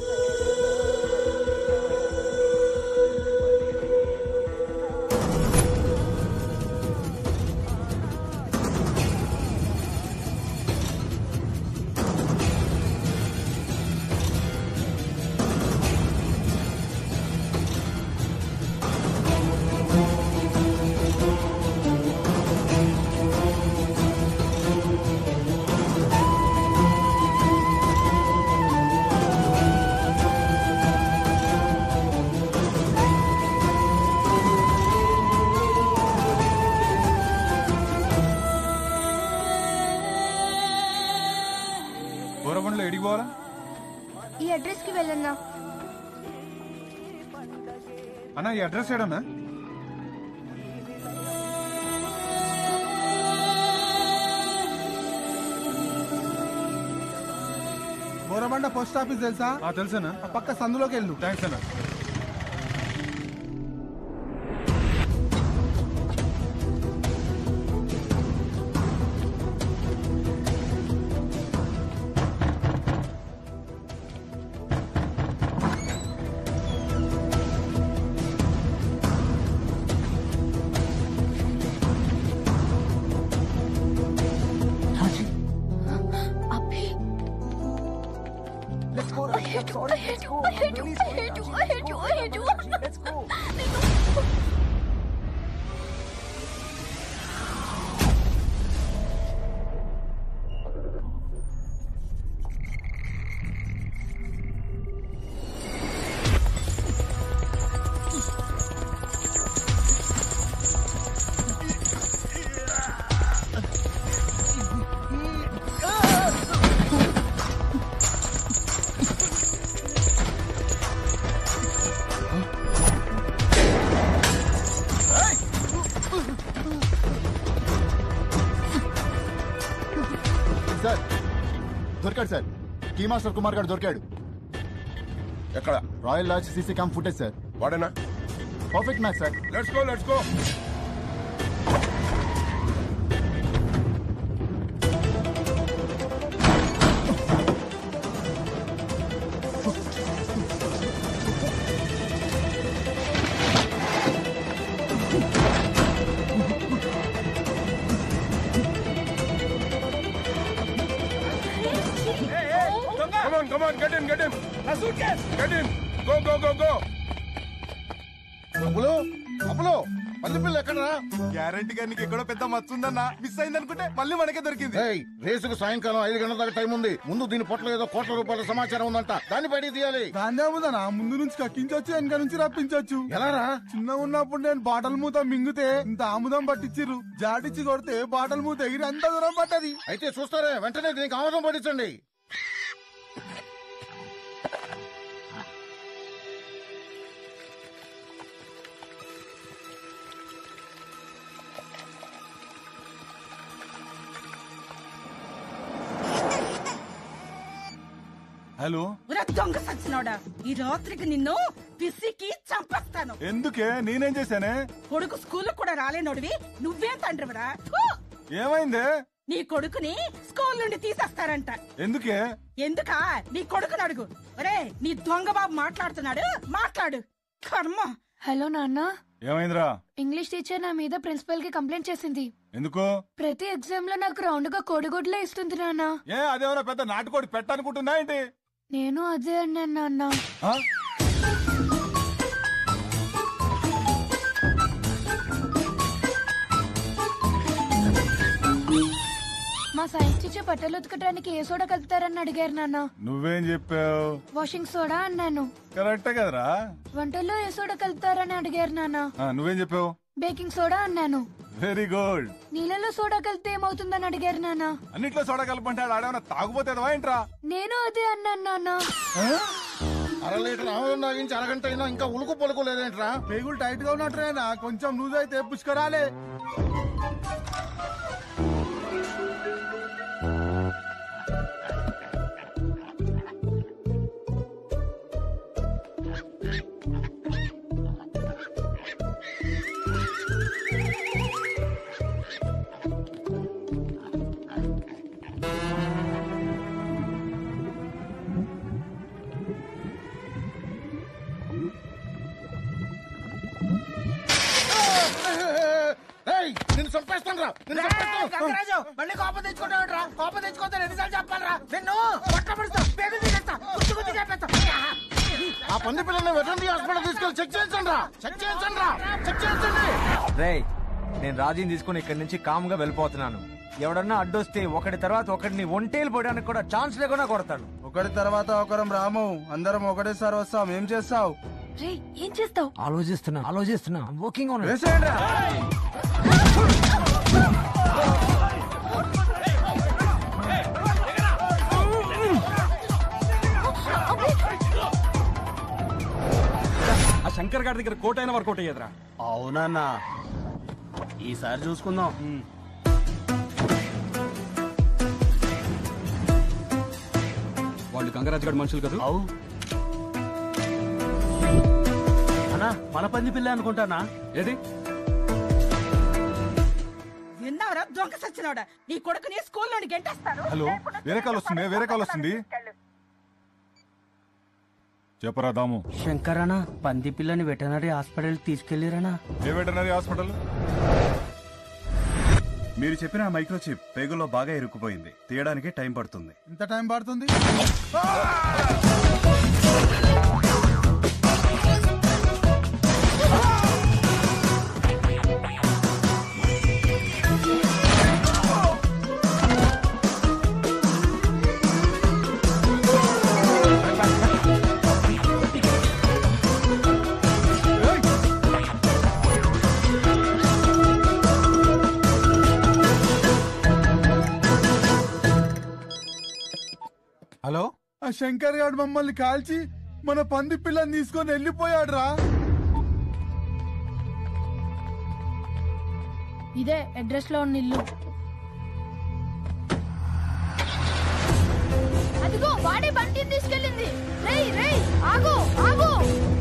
ఈ అడ్రస్ కి వెళ్ళన్నా. అన్నా ఈ అడ్రస్ ఏడన్నా? బోరబండ పోస్ట్ ఆఫీస్ తెలుసా? తెలుసా. పక్క సందులోకి వెళ్ళు. థ్యాంక్స్ అన్నా. I hate you. I hate you. I hate you. I hate you. I hate you. Let's go. Sir దొరికాడు సార్ కీ మాస్టర్ కుమార్ గారు దొరికాడు. ఎక్కడ? Royal lodge CC cam footage sir. వాడేనా? Perfect match sir. Let's go let's go. Come on, come on, get in, get in. A suitcase. Get in. Go, go, go, go. అప్పులో అప్పులో పల్లి పిల్ల ఎక్కడరా? గ్యారంటీగా నీకు ఎక్కడో పెద్ద మచ్చ ఉందన్నా. మిస్ అయింది అనుకుంటే మళ్ళీ మనకే దొరికింది. రేసుకు సాయంకాలం ఐదు గంటల దాకా టైం ఉంది. ముందు దీని పొట్టలో ఏదో కోట్ల రూపాయల సమాచారం ఉందంట. దాన్ని బయటికి తీయాలి. దాన్నే ఉందనా? ముందు నుంచి కక్కించొచ్చు, వెనక నుంచి రప్పించొచ్చు. ఎలారా? చిన్న ఉన్నప్పుడు నేను బాటల్ మూత మింగితే ఇంత ఆముదం పట్టించిర్రు. జాటిచ్చి కొడితే బాటల్ మూత ఎగిరి అంత దూరం పట్టది. అయితే చూస్తారే, వెంటనే దీనికి ఆముదం పట్టించండి. హలో దొంగ సచ్చినోడా, ఈ రాత్రికి నిన్ను పిసికి చంపేస్తాను. ఎందుకే? నేనేం చేశానే? కొడుకు స్కూల్ కూడా రాలేనోడివి నువ్వేం తండ్రివరా? ఏమైందే? నీ కొడుకుని స్కూల్ నుండి తీసేస్తారంట. ఎందుకే? ఎందుకా? నీ కొడుకుని అడుగు. ఒరే, నీ దొంగ బాబు మాట్లాడుతున్నాడు, మాట్లాడు. కర్మ. హలో నాన్న. ఏమైందిరా? ఇంగ్లీష్ టీచర్ నా మీద ప్రిన్సిపల్ కి కంప్లైంట్ చేసింది. ఎందుకు? ప్రతి ఎగ్జామ్ లో నాకు రౌండ్ గా కోడిగుడ్లే ఇస్తుంది నాన్న. ఏ అదేమన్నా పెద్ద నాటుకోడి పెట్టనుకుంటున్నా ఏంటి? నేను అదే అన్నాను నాన్న. మా సైన్స్ టీచర్ బట్టలు ఉతకడానికి ఏ సోడా కలుపుతారని అడిగారు నాన్న. నువ్వేం చెప్పావు? వాషింగ్ సోడా అన్నాను. కరెక్టే కదరా? వంటల్లో ఏ సోడా కలుపుతారని అడిగారు నాన్న. నువ్వేం చెప్పావు? బేకింగ్ సోడా అన్నాను. Very good. నీళ్ళలో సోడా కలిపితే ఏమవుతుందని అడిగారు నాన్న. అన్నిట్లో సోడా కలపంటే ఆడేమన్నా తాగుపోతేదవా ఏంట్రా? నేను అదే అన్నాను నాన్న. అర లీటర్ ఆముదం తాగించి అరగంట అయినా ఇంకా ఉలుకు పలుకు లేదేంట్రా? పేగులు టైట్ గా ఉన్నట్రేనా? కొంచెం లూజ్ అయితే పుష్కరాలే. నిన్ను చంపేస్తాను రా. గంగరాజు మళ్ళీ కోపం తెచ్చుకుంటావురా? కోపం తెచ్చుకోతా ఎన్నిసార్లు చెప్పాలరా? నిన్ను పట్టబడుస్తా, పేగులు తీసేస్తా, గుర్తు గుర్తు చెప్పేస్తా. ఆ పంది పిల్లల్ని వెటర్నరీ హాస్పిటల్ తీసుకెళ్ళి చెక్ చేయించండి రా. చెక్ చేయించండి రా. చెక్ చేయించండి. రేయ్, నేను రాజీని తీసుకుని ఇక్కడి నుంచి కామ్ గా వెళ్ళిపోతున్నాను. ఎవడన్నా అడ్డొస్తే ఒకటి తర్వాత ఒకటిని ఒంటేలు పోయడానికి కూడా ఛాన్స్ లేకుండా కొడతాడు. ఒకటి తర్వాత ఒకరం రాము, అందరం ఒకటేసారి వస్తాం. ఏం చేస్తావు? ఏం చేస్తావు? ఆలోచిస్తున్నా ఆలోచిస్తున్నా వర్కింగ్ ఆన్. ఆ శంకర్ గారి దగ్గర కోట అయినా వర్కౌట్ అయ్యేదిరా. అవునన్నా, ఈసారి చూసుకుందాం. వాళ్ళు గంగరాజు గారి మనుషులు కదా? అవు అన్నా, మన పంది పిల్ల అనుకుంటానా? ఏది? విన్నావరా దొంగ సచ్చినోడా? నీ కొడుకుని స్కూల్ నుండి గెంటేస్తాను. హలో, వేరే కాల్ వస్తుంది. వేరే కాల్ వస్తుంది. చెప్పరా దాము. శంకర్ అన్న, పంది పిల్లని వెటనరీ హాస్పిటల్ తీసుకెళ్లిరనా? ఏ వెటనరీ హాస్పిటల్? మీరు చెప్పిన మైక్రోచిప్ పేగుల్లో బాగా ఇరుక్కుపోయింది. తీయడానికి టైం పడుతుంది. ఎంత టైం పడుతుంది? హలో ఆ శంకర్ గారు మమ్మల్ని కాల్చి మన పంది పిల్లని తీసుకొని వెళ్ళిపోయాడు రా. ఇదే అడ్రస్ లో ఉన్న ఇల్లు. అదిగో వాడే బంటిని తీసుకెళ్ళింది. రేయ్ రేయ్ ఆగు ఆగు.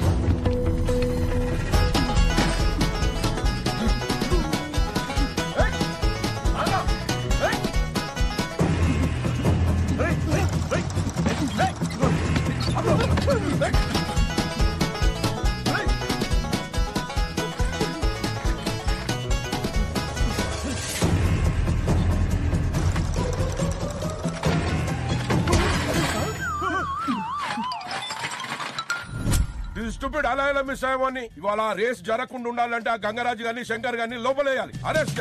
స్టూపిడ్ అలా ఎలా మిస్ అయ్యామని ఇవాళ రేస్ జరగకుండా ఉండాలంటే ఆ గంగరాజు గారిని శంకర్ గారిని లోపలేయాలి. అరెస్ట్.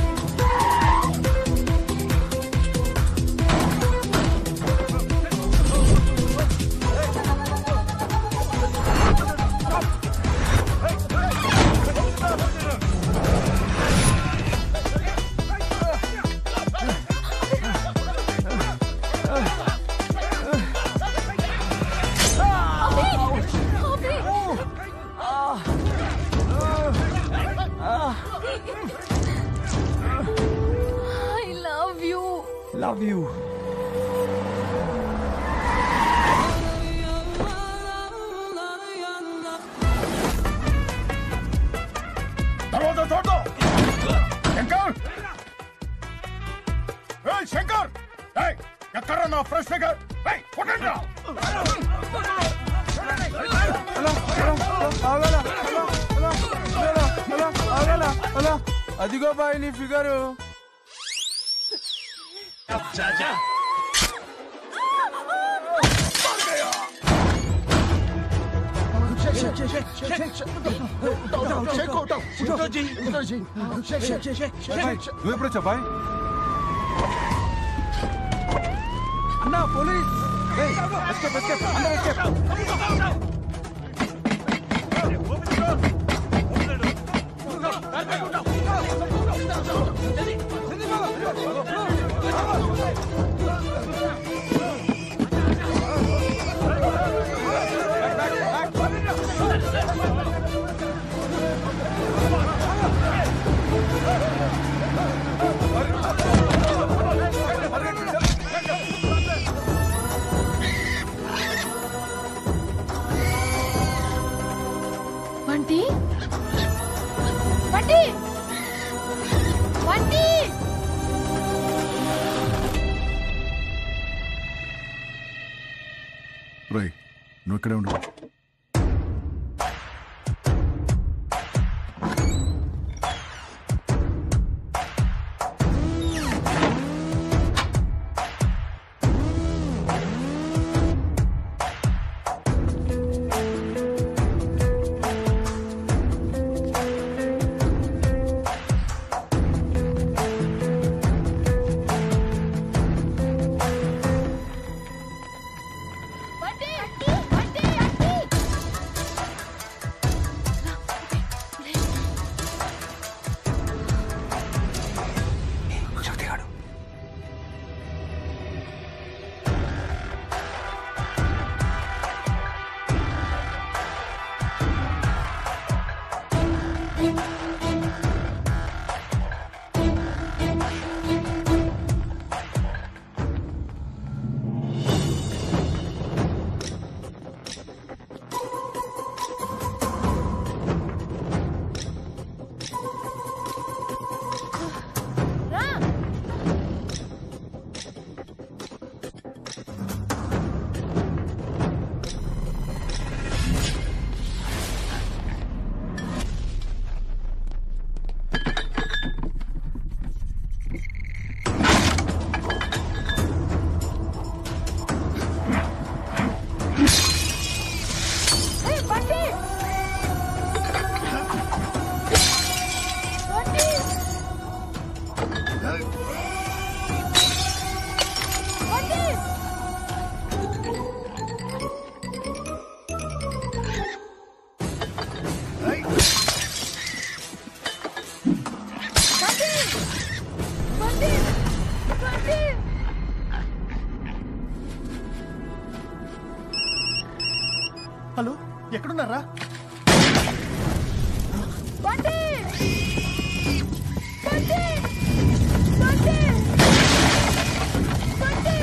Love you. తర్వాత చూద్దాం. శంకర్, ఏయ్ శంకర్, ఏయ్ ఎక్కడ నా ఫ్రెష్ ఫిగర్? ఏయ్ కొట్టండి రా. అదిగో బాయ్ నీ ఫిగరు. నువ్వు ఎప్పుడు బాయ్? అన్నా పోలీస్. ఎస్కేప్ ఎస్కేప్ అందరూ ఎస్కేప్. బంటి బంటి బంటి రై నువ్వు ఇక్కడే ఉండు. బంటి బంటి బంటి హలో ఎక్కడున్నారా? బండి బండి బండి బండి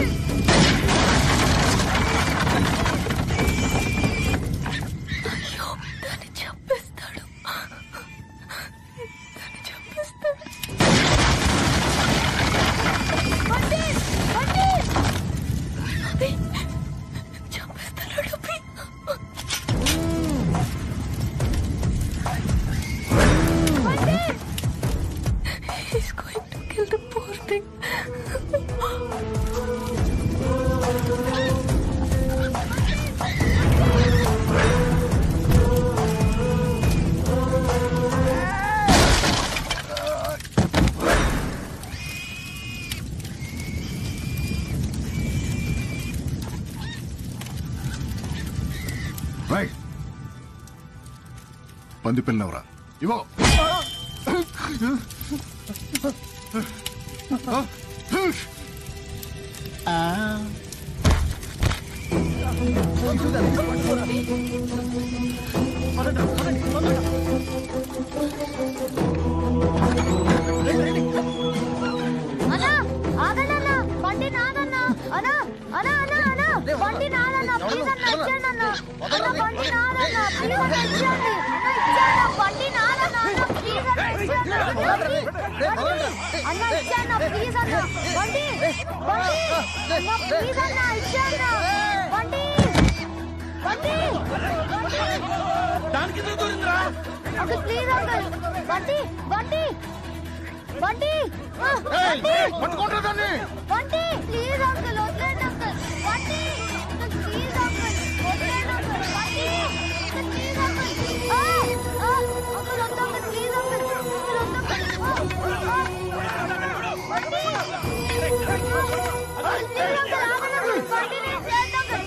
అయ్యో దాన్ని చంపేస్తాడు దాన్ని చంపేస్తాడు బండి బండి అభి చంపేస్తాడు Abhi He's going to kill the poor thing. Right పంది పిల్లవరా ఇవో అన్నా ఆగనన్నా బండి నాదన్నా అన్నా అన్నా అన్నా అన్నా బండి నాదన్నా ప్లీజ్ అన్నా ఇచ్చేయండి అన్నా అన్నా బండి నాదన్నా ప్లీజ్ అన్నా ఇచ్చేయండి అన్నా ఇచ్చేయండి బండి నాదన్నా అన్నా ప్లీజ్ అన్నా ఇచ్చేయండి అన్నా ఇచ్చేయండి ప్లీజ్ అన్నా బండి బండి అన్నా ప్లీజ్ అన్నా ఇచ్చేయండి బండి బండి దానికి ఎందుకు దూరిందిరా? ఓకే ప్లీజ్ అంకుల్ బండి బండి బండి పట్టుకుంటా దాన్ని. బండి ప్లీజ్ అంకుల్ వదిలేండి అంకుల్ బండి ప్లీజ్ అంకుల్ వదిలేండి అంకుల్ బండి ప్లీజ్ అంకుల్ అంకుల్ వద్దు అంకుల్ ప్లీజ్ అంకుల్ అంకుల్ వద్దు అంకుల్ బండి ప్లీజ్ అంకుల్ ఆగండి అంకుల్ బండి నేను చేయండి అంకుల్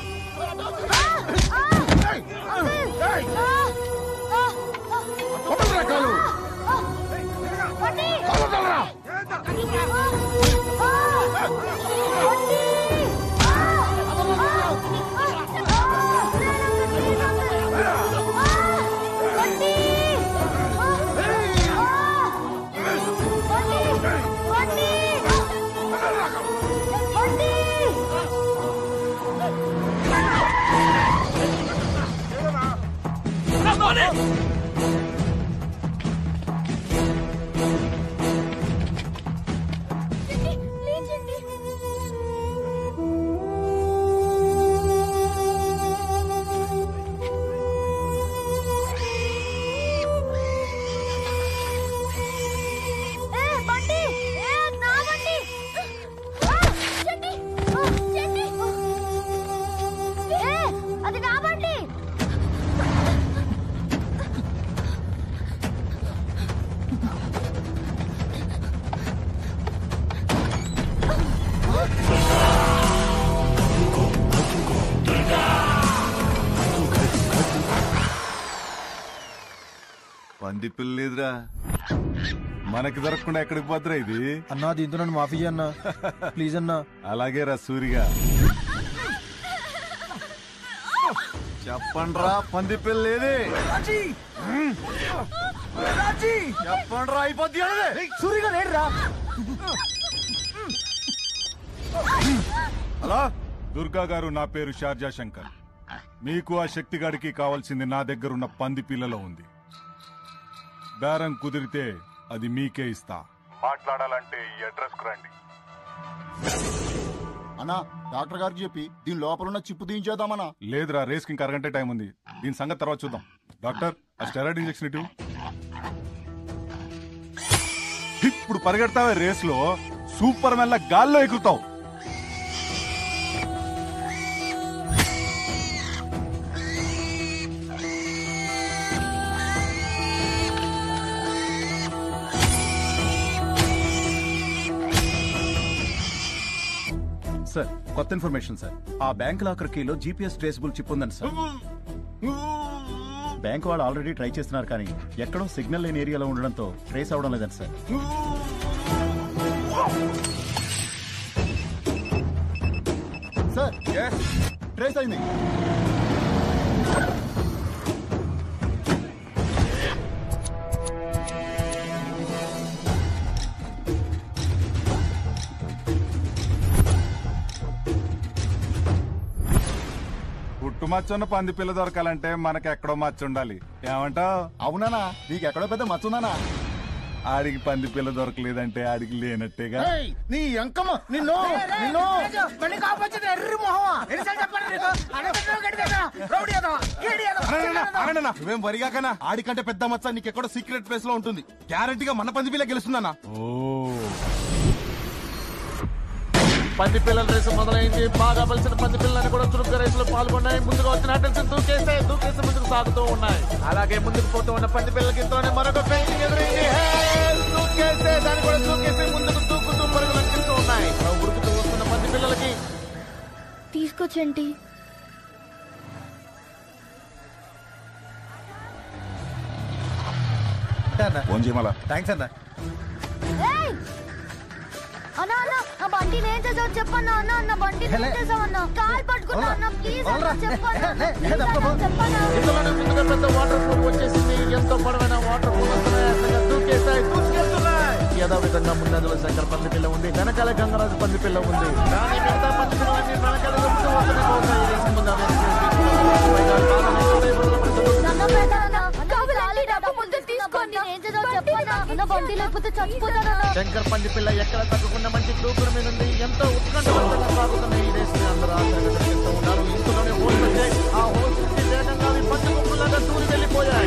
వదలరా కాలు. బండి వదలరా. అది నా బండి పంది పిల్లలేదురా, మనకి దొరకకుండా ఎక్కడికి పోతురా ఇది? అన్నా దీంతో నన్ను మాఫీ అన్నా ప్లీజ్ అన్నా. అలాగే రా సూరిగా. చెప్పండ్రా పంది పిల్లేది? చెప్పండ్రా అయిపోద్ది. సూరిగా లేడురా. హలో దుర్గా గారు, నా పేరు షార్జా శంకర్. మీకు ఆ శక్తిగాడికి కావాల్సింది నా దగ్గరున్న పంది పిల్లలో ఉంది. బేరం కుదిరితే అది మీకే ఇస్తా. మాట్లాడాలంటే ఈ అడ్రస్ కు రండి. అన్నా డాక్టర్ గారికి చెప్పి దీని లోపల ఉన్న చిప్పు తీయించేద్దామన్నా. లేదురా, రేస్ కి ఇంకా అరగంట టైం ఉంది. దీని సంగతి తర్వాత చూద్దాం. డాక్టర్, ఆ స్టెరాయిడ్ ఇంజెక్షన్ ఇటు. ఇప్పుడు పరిగెడతావే రేస్ లో, సూపర్ మెల్ల గాల్లో ఎగురుతావు. సార్, కొత్త ఇన్ఫర్మేషన్ సార్. ఆ బ్యాంక్ లాకర్ కీలో జీపీఎస్ ట్రేసబుల్ చిప్ ఉందండి సార్. బ్యాంక్ వాళ్ళు ఆల్రెడీ ట్రై చేస్తున్నారు, కానీ ఎక్కడో సిగ్నల్ లేని ఏరియాలో ఉండడంతో ట్రేస్ అవడం లేదండి సార్. సార్ ట్రేస్ అయింది. మచ్చ ఉన్న పంది పిల్ల దొరకాలంటే మనకి ఎక్కడో మచ్చ ఉండాలి. ఏమంటావు? అవునానా? నీకు ఎక్కడో పెద్ద మచ్చ ఉందానా? ఆడికి పంది పిల్ల దొరకలేదంటే ఆడికి లేనట్టేగా. నీ అంకమ్మ నిన్ను నిన్ను మళ్ళీ కాపొచ్చింది ఎర్రి మొహం. ఎన్నిసార్లు చెప్పాను నీకు? అడగదు గడిదేనా రౌడీ ఏదో కేడి ఏదో. నువ్వేం వరిగాకనా? ఆడికంటే పెద్ద మచ్చ నీకెక్కడో సీక్రెట్ ప్లేస్ లో ఉంటుంది. గ్యారంటీగా మన పంది పిల్ల గెలుస్తుందన్నా. పంది పిల్లల రేసు మొదలైంది. బాగా బలిసిన పంది పిల్లలని కూడా చురుగ్గా రేసులో పాల్గొన్నాయి. ముందుగా వచ్చిన అటెన్స్ దూకేస్తే దూకేసి ముందుకు సాగుతూ ఉన్నాయి. అలాగే ముందుకు పోతూ ఉన్న పంది పిల్లలకి ఇంతలోనే మరొక పెయింటింగ్ ఎదురైంది. దూకేస్తే దాన్ని కూడా దూకేసి ముందుకు దూకుతూ పరుగులు అంకిస్తూ ఉన్నాయి. ఉరుకుతూ వస్తున్న పంది పిల్లలకి తీసుకొచ్చేంటి ఫోన్ చేయమలా. థ్యాంక్స్ అన్న. అన్నా అన్న నా బండిని ఏం చేసావు చెప్పన్నా. అన్న అన్న బండిని ఏం చేసావు అన్న? కాల్ పట్టుకున్నా అన్న ప్లీజ్ అన్న చెప్పన్నా. చెప్పన్నా ఇంతలోనే ముందుగా పెద్ద వాటర్ ప్రూఫ్ వచ్చేసింది. ఎంతో పొడవైన వాటర్ ప్రూఫ్ దూకేస్తాయి దూసుకెళ్తున్నాయి. ఏదో విధంగా ముందంజలో శంకర్ పంది పిల్ల ఉంది. వెనకాల గంగరాజు పంది పిల్ల ఉంది. కానీ మిగతా పంది పిల్లలన్నీ వెనకాల దొరుకుతూ వస్తూనే పోతాయి. రేసు ముందు శంకర్ పంది పిల్ల ఎక్కడ తగ్గకుండా మంచి దూకుడు మీద ఉంది. ఎంతో ఉత్కంఠవంతంగా సాగుతున్న ఈ రేస్ ని అందరూ ఆశ్చర్యపడుతూ ఉన్నారు. ఇంతలోనే హోల్స్ వచ్చాయి. ఆ హోల్స్ నుంచి వేగంగా అవి పంది గుంపులాగా దూరి వెళ్ళిపోయాయి.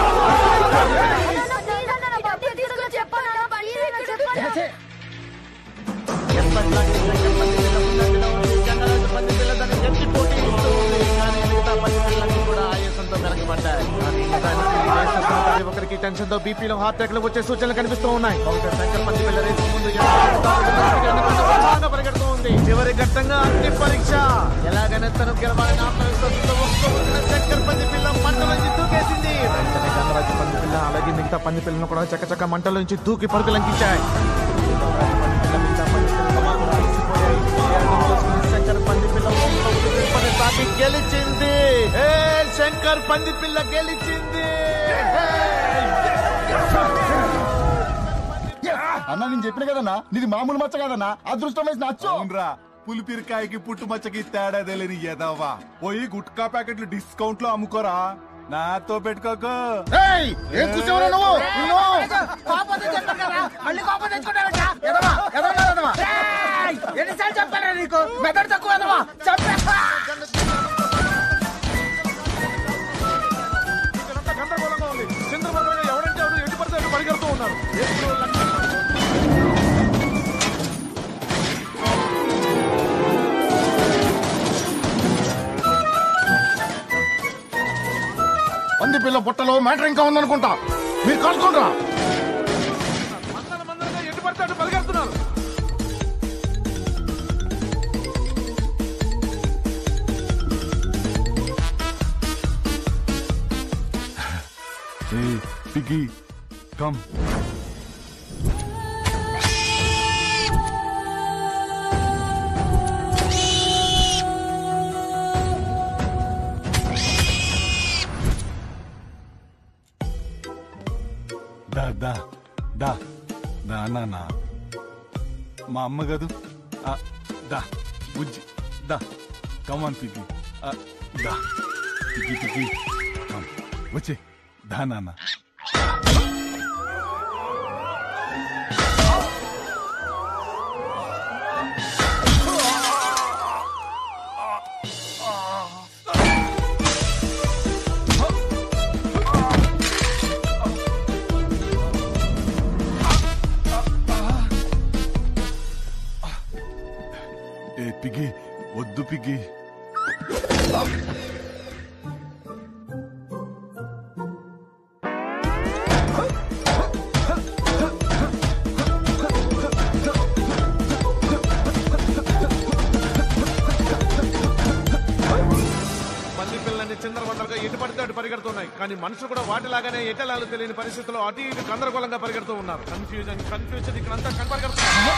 గంగరాజు పంది పిల్ల దాన్ని గట్టి పోటీ ఇస్తూ ఉంది. కానీ మిగతా పంది పిల్లలన్నీ కూడా ఆయాసంతో వెనకబడ్డాయి. ఒకరికి టెన్షన్ తో బీపీలో హార్ట్ అటాక్ వచ్చే సూచనలు కనిపిస్తూ ఉన్నాయి. శంకర్ పంది పిల్ల రేసు ముందు పరిగెడుతూ ఉంది. చివరి ఘట్టంగా అగ్ని పరీక్ష. ఎలాగైనా తను గెలవాలని శంకర్ పంది పిల్ల మంటల నుంచి దూకేసింది. వెంటనే గంగరాజు పంది పిల్ల అలాగే మిగతా పంది పిల్లను కూడా చక్కచక్క మంటల నుంచి దూకి పరుగులంకించాయి. శంకర్ పంది పిల్ల సాగి గెలిచింది. శంకర్ పంది పిల్ల గెలిచింది. అన్న నేను చెప్పిన కదన్నా నీది మామూలు మచ్చ కదన్నా. అదృష్టం వేసి నచ్చు. అవునరా, పులిపిరికాయకి పుట్టు మచ్చకి తేడా తెలియని ఎదవా. పోయి గుట్కా ప్యాకెట్లు డిస్కౌంట్ లో అమ్ముకోరా. నాతో పెట్టుకోకు. ఏం కూర్చోవరా నువ్వు? కాకపోతే చెప్పాను కదా మళ్ళీ కాకపోతే తెచ్చుకుంటావా? ఎదవా ఎదవా ఎదవా. ఎన్నిసార్లు చెప్పారా నీకు? మెదడు తక్కువ ఎదవా. చెప్పా గందరగోళంగా ఉంది. చంద్రబాబు ఎవరంటే ఎవరు ఎటు పడితే అటు పరిగెడుతూ ఉన్నారు. పంది పిల్ల పొట్టలో మ్యాటర్ ఇంకా ఉందనుకుంటా. మీరు కలుసుకుంటారా? మందల మందలుగా ఎటు పడితే అటు పరిగెడుతున్నారు. Hey, Piggy, come. దా దా దా దా నాన్న. మా అమ్మ గదు. దా బుజ్జి దా. Come on piggy. దా పిగ్గి పిగ్గి కమ్ వచ్చే. దా నాన్న. ఏ పిగ్గి వద్దు పిగ్గి. చిందరవందరగా ఎటు పడితే అటు పరిగెడుతున్నాయి. కానీ మనుషులు కూడా వాటిలాగానే ఎటలాలు తెలియని పరిస్థితుల్లో అటు ఇటు గందరగోళంగా పరిగెడుతూ ఉన్నారు. కన్ఫ్యూజన్ కన్ఫ్యూజన్ ఇక్కడంతా కనపరిగెడుతున్నారు.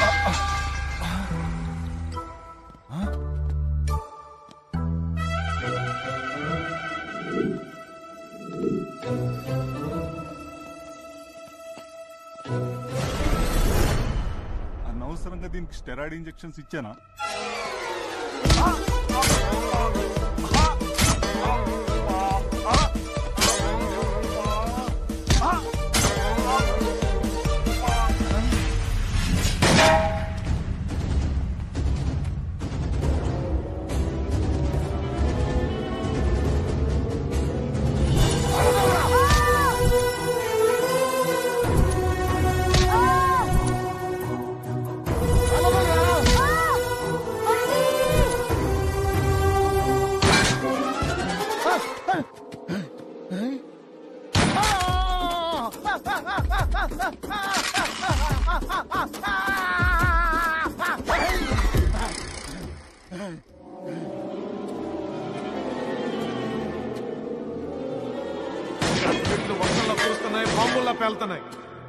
అనవసరంగా దీనికి స్టెరాయిడ్ ఇంజెక్షన్స్ ఇచ్చానా? వైపు వెళ్తున్నాయి.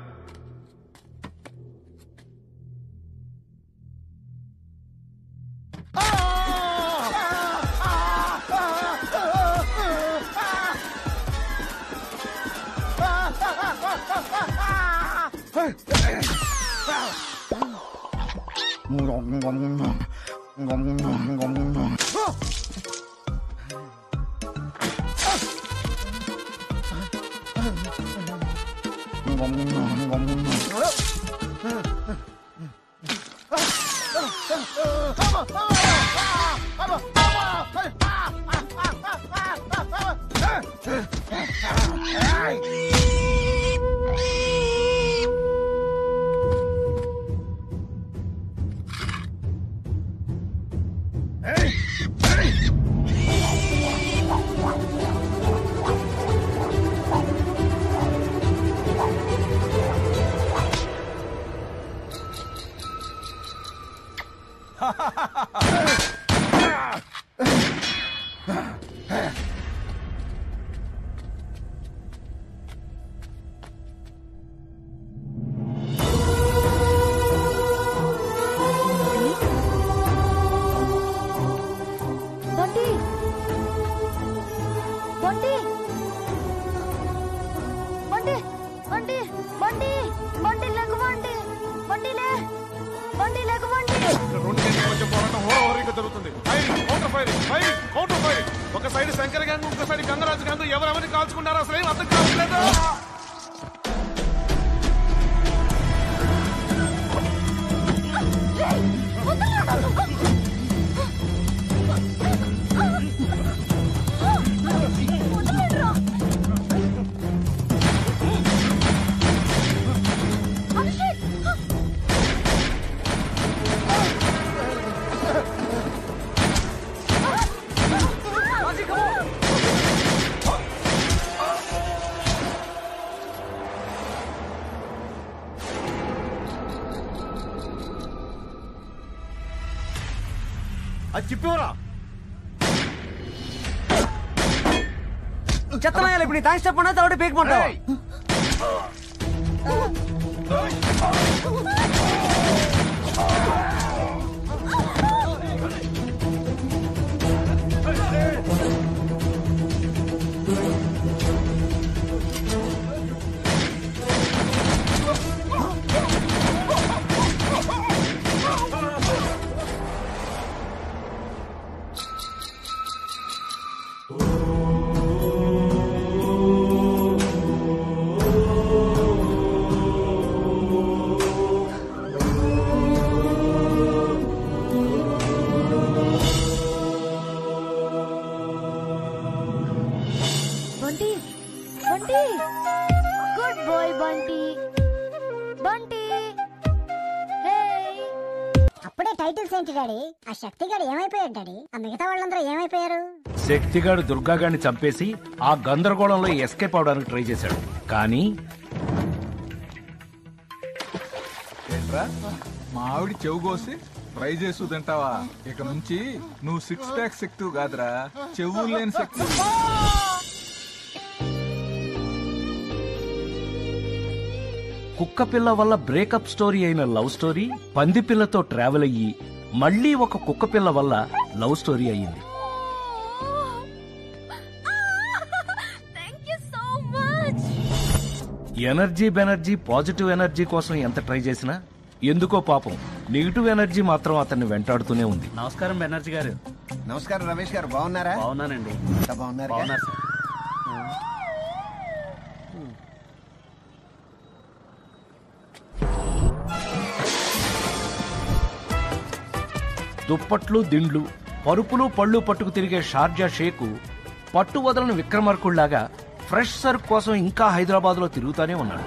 ఒక సైడ్ శంకర్ గ్యాంగ్, ఇంకో సైడ్ గంగరాజు గ్యాంగ్. ఎవరెవరిని కాల్చుకున్నారో అసలు ఏం అర్థం కావట్లేదు. అది చెప్పేవరా చెత్తనాయాలి. ఇప్పుడు నీ థ్యాంక్స్ చెప్పండి, తర్వాత పేకపోతావా? డాడీ ఆ శక్తిగాడు ఏమైపోయాడు డాడీ? ఆ మిగతా వాళ్ళందరూ ఏమైపోయారు? శక్తిగాడు దుర్గాగాడిని చంపేసి ఆ గందరగోళంలో ఎస్కేప్ అవడానికి ట్రై చేశాడు. కానీ మా ఆవిడ చెవు కోసి ట్రై చేసు తింటావా? ఇక నుంచి నువ్వు సిక్స్ ప్యాక్ శక్తి కాదురా, చెవు లేని శక్తి. కుక్క పిల్ల వల్ల బ్రేకప్ స్టోరీ అయిన లవ్ స్టోరీ పంది పిల్లతో ట్రావెల్ అయ్యి మళ్ళీ ఒక కుక్క పిల్ల వల్ల లవ్ స్టోరీ అయ్యింది. ఎనర్జీ బెనర్జీ పాజిటివ్ ఎనర్జీ కోసం ఎంత ట్రై చేసినా ఎందుకో పాపం నెగిటివ్ ఎనర్జీ మాత్రం అతన్ని వెంటాడుతూనే ఉంది. నమస్కారం బెనర్జీ గారు. నమస్కారం రమేష్ గారు, బాగున్నారా? బాగున్నానండి. బాగున్నారు బాగున్నారు సార్. దుప్పట్లు దిండ్లు పరుపులు పళ్ళు పట్టుకు తిరిగే షార్జా షేకు పట్టు వదలని విక్రమార్కుళ్లాగా ఫ్రెష్ సరుకు కోసం ఇంకా హైదరాబాద్ లో తిరుగుతానే ఉన్నాడు.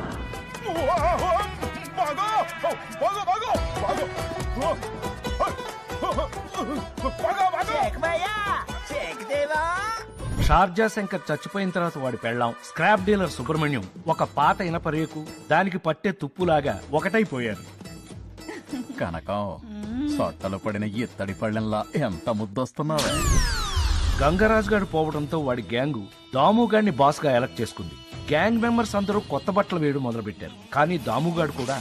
షార్జా శంకర్ చచ్చిపోయిన తర్వాత వాడి పెళ్ళాం స్క్రాప్ డీలర్ సుబ్రహ్మణ్యం ఒక పాత ఇనప రేకు దానికి పట్టే తుప్పులాగా ఒకటైపోయారు. కనకం సొట్టలు పడిన ఇత్తడి పళ్ళెంలా ఎంత ముద్దొస్తున్నావా? గంగరాజు గారు పోవడంతో వాడి గ్యాంగు దాముగాడిని బాస్ గా ఎలక్ట్ చేసుకుంది. గ్యాంగ్ మెంబర్స్ అందరూ కొత్త బట్టలు వేయడం మొదలు పెట్టారు. కానీ దాముగాడు కూడా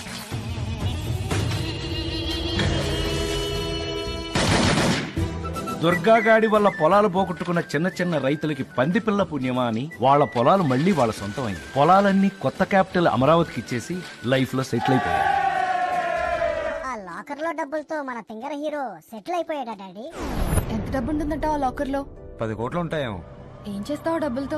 దుర్గాగాడి వల్ల పొలాలు పోగొట్టుకున్న చిన్న చిన్న రైతులకి పందిపిల్ల పుణ్యమా అని వాళ్ళ పొలాలు మళ్లీ వాళ్ళ సొంతమైంది. పొలాలన్నీ కొత్త క్యాపిటల్ అమరావతికి ఇచ్చేసి లైఫ్ లో సెటిల్ అయిపోయారు. ఆ లాకర్ లో డబ్బులతో మన ఫింగర్ హీరో సెటిల్ అయిపోయాడా డాడీ? ఎంత డబ్బు ఉంటుందంట ఆ లాకర్ లో? పది కోట్లు ఉంటాయేమో. ఏం చేస్తావు డబ్బులతో?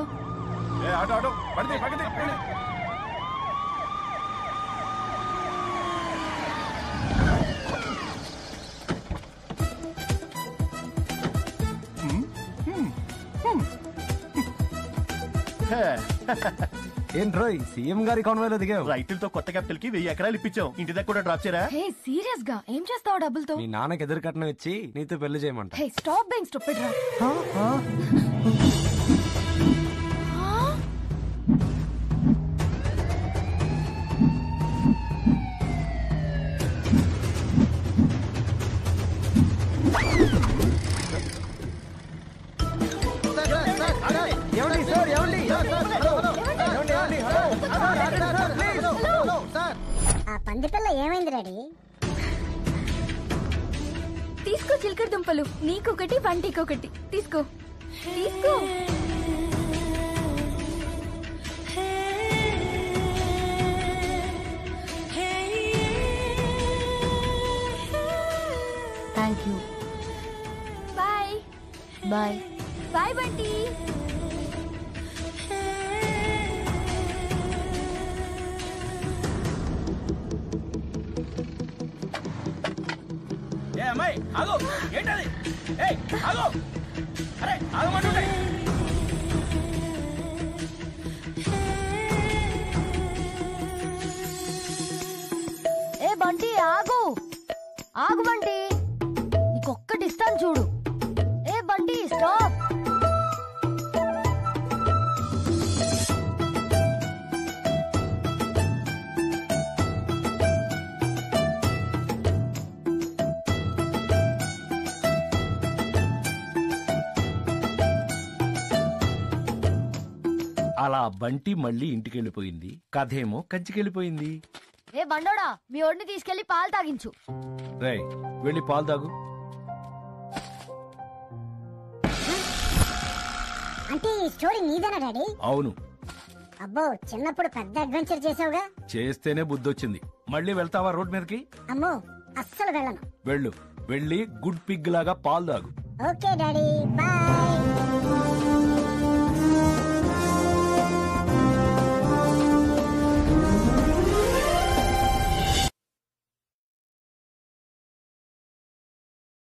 ఏంట్రోయ్ సీఎం గారి కాన్వాయ్లో దిగావు? రైతులతో కొత్త క్యాపిటల్ కి వెయ్యి ఎకరాలు ఇప్పించాం. ఇంటి దగ్గర కూడా డ్రాప్ చేయరా? హే సీరియస్ గా ఏం చేస్తావు డబ్బులతో? మీ నాన్నకి ఎదురు కట్నం ఇచ్చి నీతో పెళ్లి చేయమంట. హే స్టాప్ బీయింగ్ స్టూపిడ్ రా. ఆ పంది పిల్ల ఏమైంది డాడీ? తీసుకో చిలకడ దుంపలు, నీకొకటి వంటికొకటి. తీసుకో తీసుకో. Thank you. Bye bye bye Bunty. ఏ అమ్మాయి ఆగు, ఏంటది? ఏయ్ ఆగు, అరే ఆగమంటుంటే. ఏ బంటి ఆగు, ఆగు బంటి, నీకొక్కటి ఇస్తాను చూడు. ఏ బంటి స్టాప్. అలా బంటి మళ్ళీ ఇంటికెళ్ళిపోయింది. కథేమో కంచికెళ్ళిపోయింది. ఏ బండోడా, మీ ఒడిని తీసుకెళ్లి పాలు తాగించు. రేయ్ వెళ్ళి పాలు తాగు. అంటే ఈ స్టోరీ నీదేనా డాడీ? అవును. అబ్బో చిన్నప్పుడు పెద్ద అడ్వెంచర్ చేసావుగా. చేస్తేనే బుద్ధొచ్చింది. మళ్ళీ వెళ్తావా రోడ్ మీదకి? అమ్మో అస్సలు వెళ్ళను. వెళ్ళు, వెళ్ళి గుడ్ పిగ్ లాగా పాలు తాగు. Okay daddy bye.